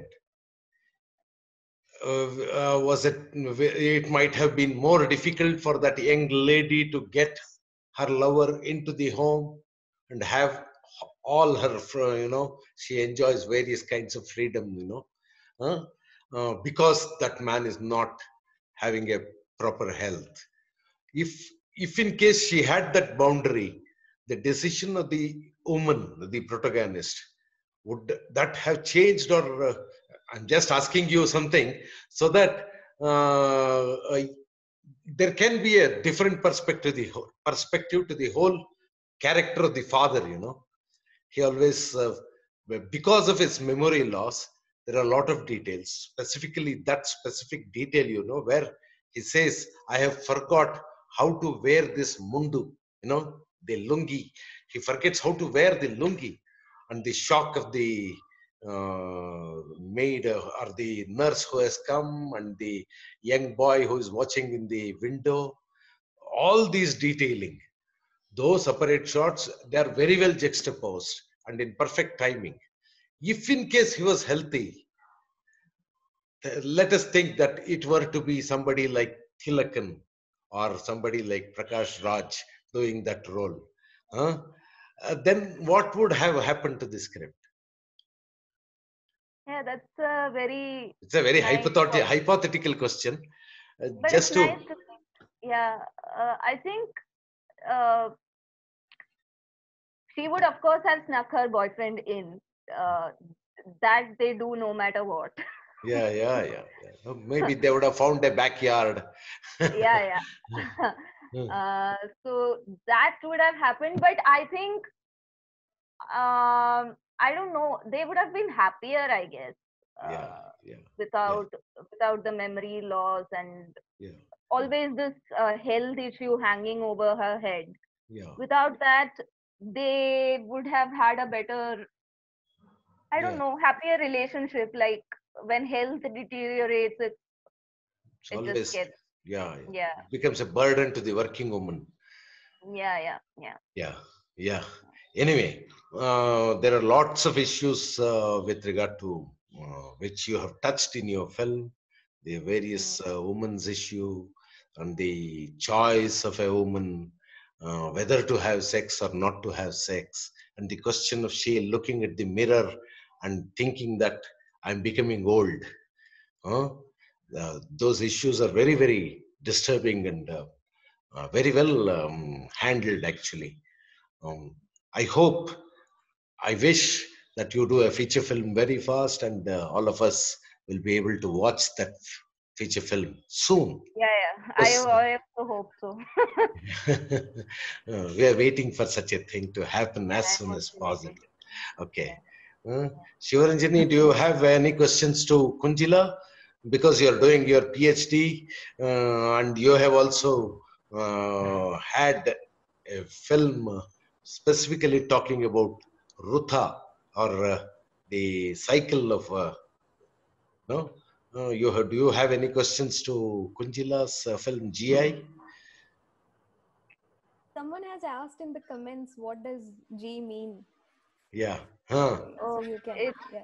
Uh, uh, was it it might have been more difficult for that young lady to get her lover into the home and have all her fr- you know, she enjoys various kinds of freedom, you know, huh? Uh, because that man is not having a proper health. If if in case she had that boundary, the decision of the woman, the protagonist, would that have changed, or uh, I'm just asking you something so that uh, uh, there can be a different perspective, the whole perspective to the whole character of the father, you know. He always uh, because of his memory loss, there are a lot of details, specifically that specific detail, you know, where he says, I have forgot how to wear this mundu, you know, the lungi. He forgets how to wear the lungi, and the shock of the uh, maid uh, or the nurse who has come, and the young boy who is watching in the window, all these detailing, those separate shots, they are very well juxtaposed and in perfect timing. If in case he was healthy, th- let us think that it were to be somebody like Thilakan or somebody like Prakash Raj doing that role, huh? Uh, then what would have happened to the script? Yeah, that's a very It's a very nice hypothet- point. hypothetical question. Uh, But it's just nice to, to think. Yeah, uh, I think uh, she would, of course, have snuck her boyfriend in. Uh, that they do no matter what. yeah, yeah, yeah, yeah. Uh, Maybe they would have found a backyard. Yeah, yeah. Hmm. uh, so that would have happened, but I think um, I don't know. They would have been happier, I guess, Yeah, uh, yeah, yeah, without without the memory loss and yeah, yeah, always this uh, health issue hanging over her head. yeah, Without that, they would have had a better, I don't yeah. know, happier relationship. Like when health deteriorates, it It's it just always, gets, yeah, yeah. yeah, It becomes a burden to the working woman. yeah, yeah, yeah. Yeah, yeah. Anyway, uh, there are lots of issues uh, with regard to uh, which you have touched in your film, the Mm. various uh, woman's issue and the choice of a woman, uh, whether to have sex or not to have sex, and the question of she looking at the mirror and thinking that I'm becoming old. Huh? Uh, those issues are very, very disturbing and uh, uh, very well um, handled, actually. Um, I hope, I wish that you do a feature film very fast and uh, all of us will be able to watch that feature film soon. Yeah, yeah. I, Because I also hope so. uh, we are waiting for such a thing to happen as I'm soon as also possible. waiting. Okay. Yeah. Uh, Shivaranjani, do you have any questions to Kunjila? Because you are doing your PhD uh, and you have also uh, had a film uh, specifically talking about Rutha or uh, the cycle of, uh, no? Uh, you have, do you have any questions to Kunjila's uh, film G I? Someone has asked in the comments, what does G mean? Yeah. Huh. So Oh, you can, it's yeah.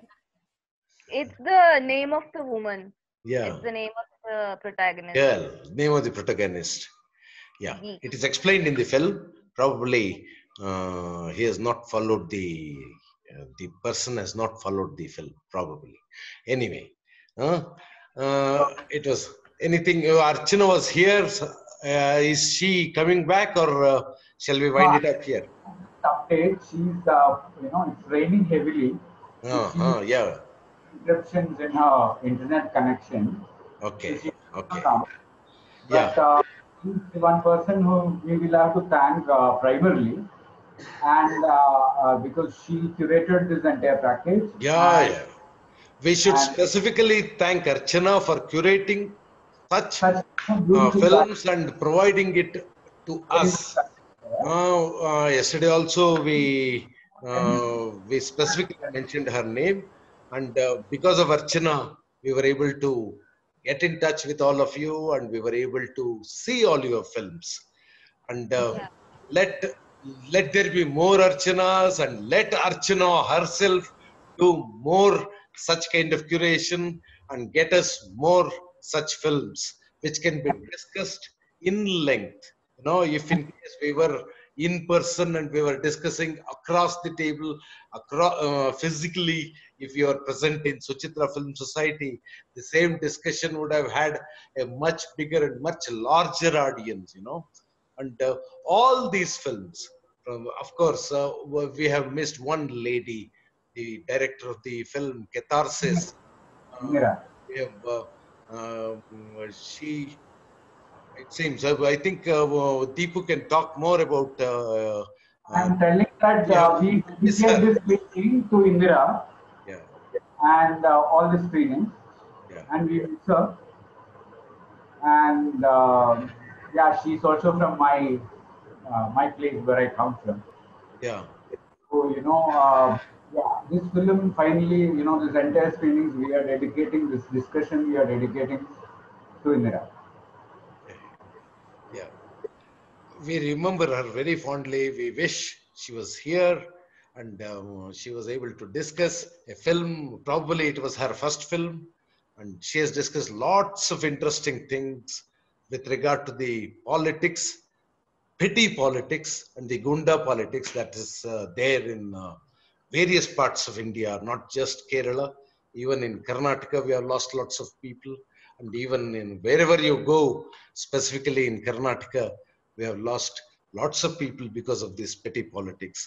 it's the name of the woman. Yeah. It's the name of the protagonist. Girl, name of the protagonist. Yeah, Geek. it is explained in the film. Probably uh, he has not followed the uh, the person has not followed the film. Probably. Anyway, uh, uh, it was anything. Uh, Archana was here. So, Uh, is she coming back, or uh, shall we wind No, it up here? update. She's, uh, you know, it's raining heavily. So Uh, she's uh, yeah. interruptions in her internet connection. So Okay. she cannot Okay. come. Yeah. But uh, she's one person who we will have to thank uh, primarily, and uh, uh, because she curated this entire package, Yeah. and Yeah. We should and specifically thank Archana for curating such such a uh, beautiful films package. and providing it to Very us. good package. Uh, uh, yesterday also we And uh, we specifically mentioned her name, and uh, because of Archana, we were able to get in touch with all of you, and we were able to see all your films. And uh, Yeah. let let there be more Archanas, and let Archana herself do more such kind of curation and get us more such films which can be discussed in length. You know, if in case we were in person and we were discussing across the table, across uh, physically, if you are present in Suchitra Film Society, the same discussion would have had a much bigger and much larger audience, you know. And uh, all these films, from, of course, uh, we have missed one lady, the director of the film Catharsis. Uh, Mira, we have, uh, um, she, it seems, uh, I think uh, Deepu can talk more about. Uh, uh, I'm telling that we have uh, we miss dedicate her. this meeting to Indira Yeah, and uh, all the screenings, yeah, and we miss her. And um yeah, she's also from my uh, my place where I come from. yeah. So you know, uh, yeah, this film finally, you know, this entire screenings we are dedicating, this discussion we are dedicating to Indira. Yeah. We remember her very fondly. We wish she was here and um, she was able to discuss a film. Probably it was her first film, and she has discussed lots of interesting things. with regard to the politics, petty politics and the gunda politics that is uh, there in uh, various parts of India, not just Kerala. Even in Karnataka, we have lost lots of people. And even in wherever you go, specifically in Karnataka, we have lost lots of people because of this petty politics.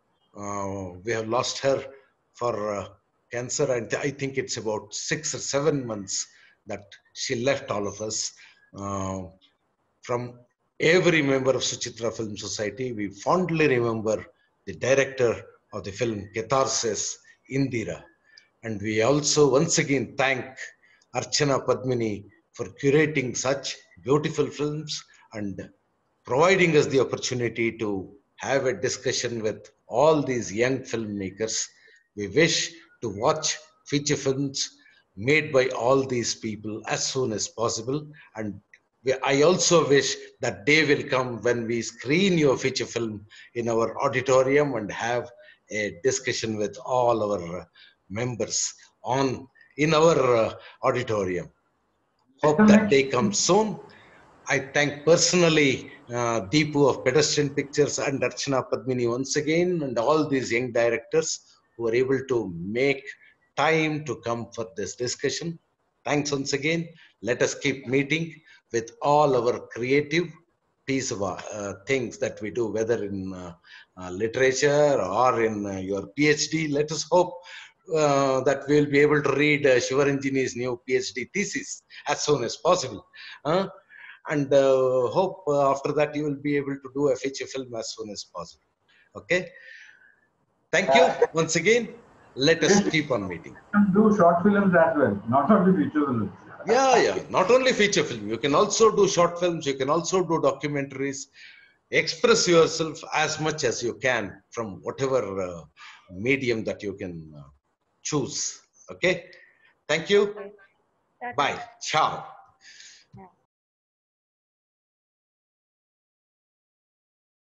Uh, we have lost her for uh, cancer, and I think it's about six or seven months that she left all of us. Uh, from every member of Suchitra Film Society, we fondly remember the director of the film Catharsis, Indira. And we also once again thank Archana Padmini for curating such beautiful films and providing us the opportunity to have a discussion with all these young filmmakers. We wish to watch feature films made by all these people as soon as possible. And we, I also wish that day will come when we screen your feature film in our auditorium and have a discussion with all our members on in our uh, auditorium. Hope that day comes soon. I thank personally uh, Deepu of Pedestrian Pictures and Archana Padmini once again, and all these young directors who are able to make time to come for this discussion. Thanks once again. Let us keep meeting with all our creative piece of uh, things that we do, whether in uh, uh, literature or in uh, your PhD. Let us hope uh, that we'll be able to read uh, Shivaranjini's new PhD thesis as soon as possible. Uh, and uh, hope uh, after that you will be able to do a feature film as soon as possible. Okay. Thank you once again. Let us keep on meeting. Do short films as well, not only feature films. Yeah, yeah. Not only feature film. You can also do short films. You can also do documentaries. Express yourself as much as you can from whatever uh, medium that you can uh, choose. Okay. Thank you. Bye. Ciao.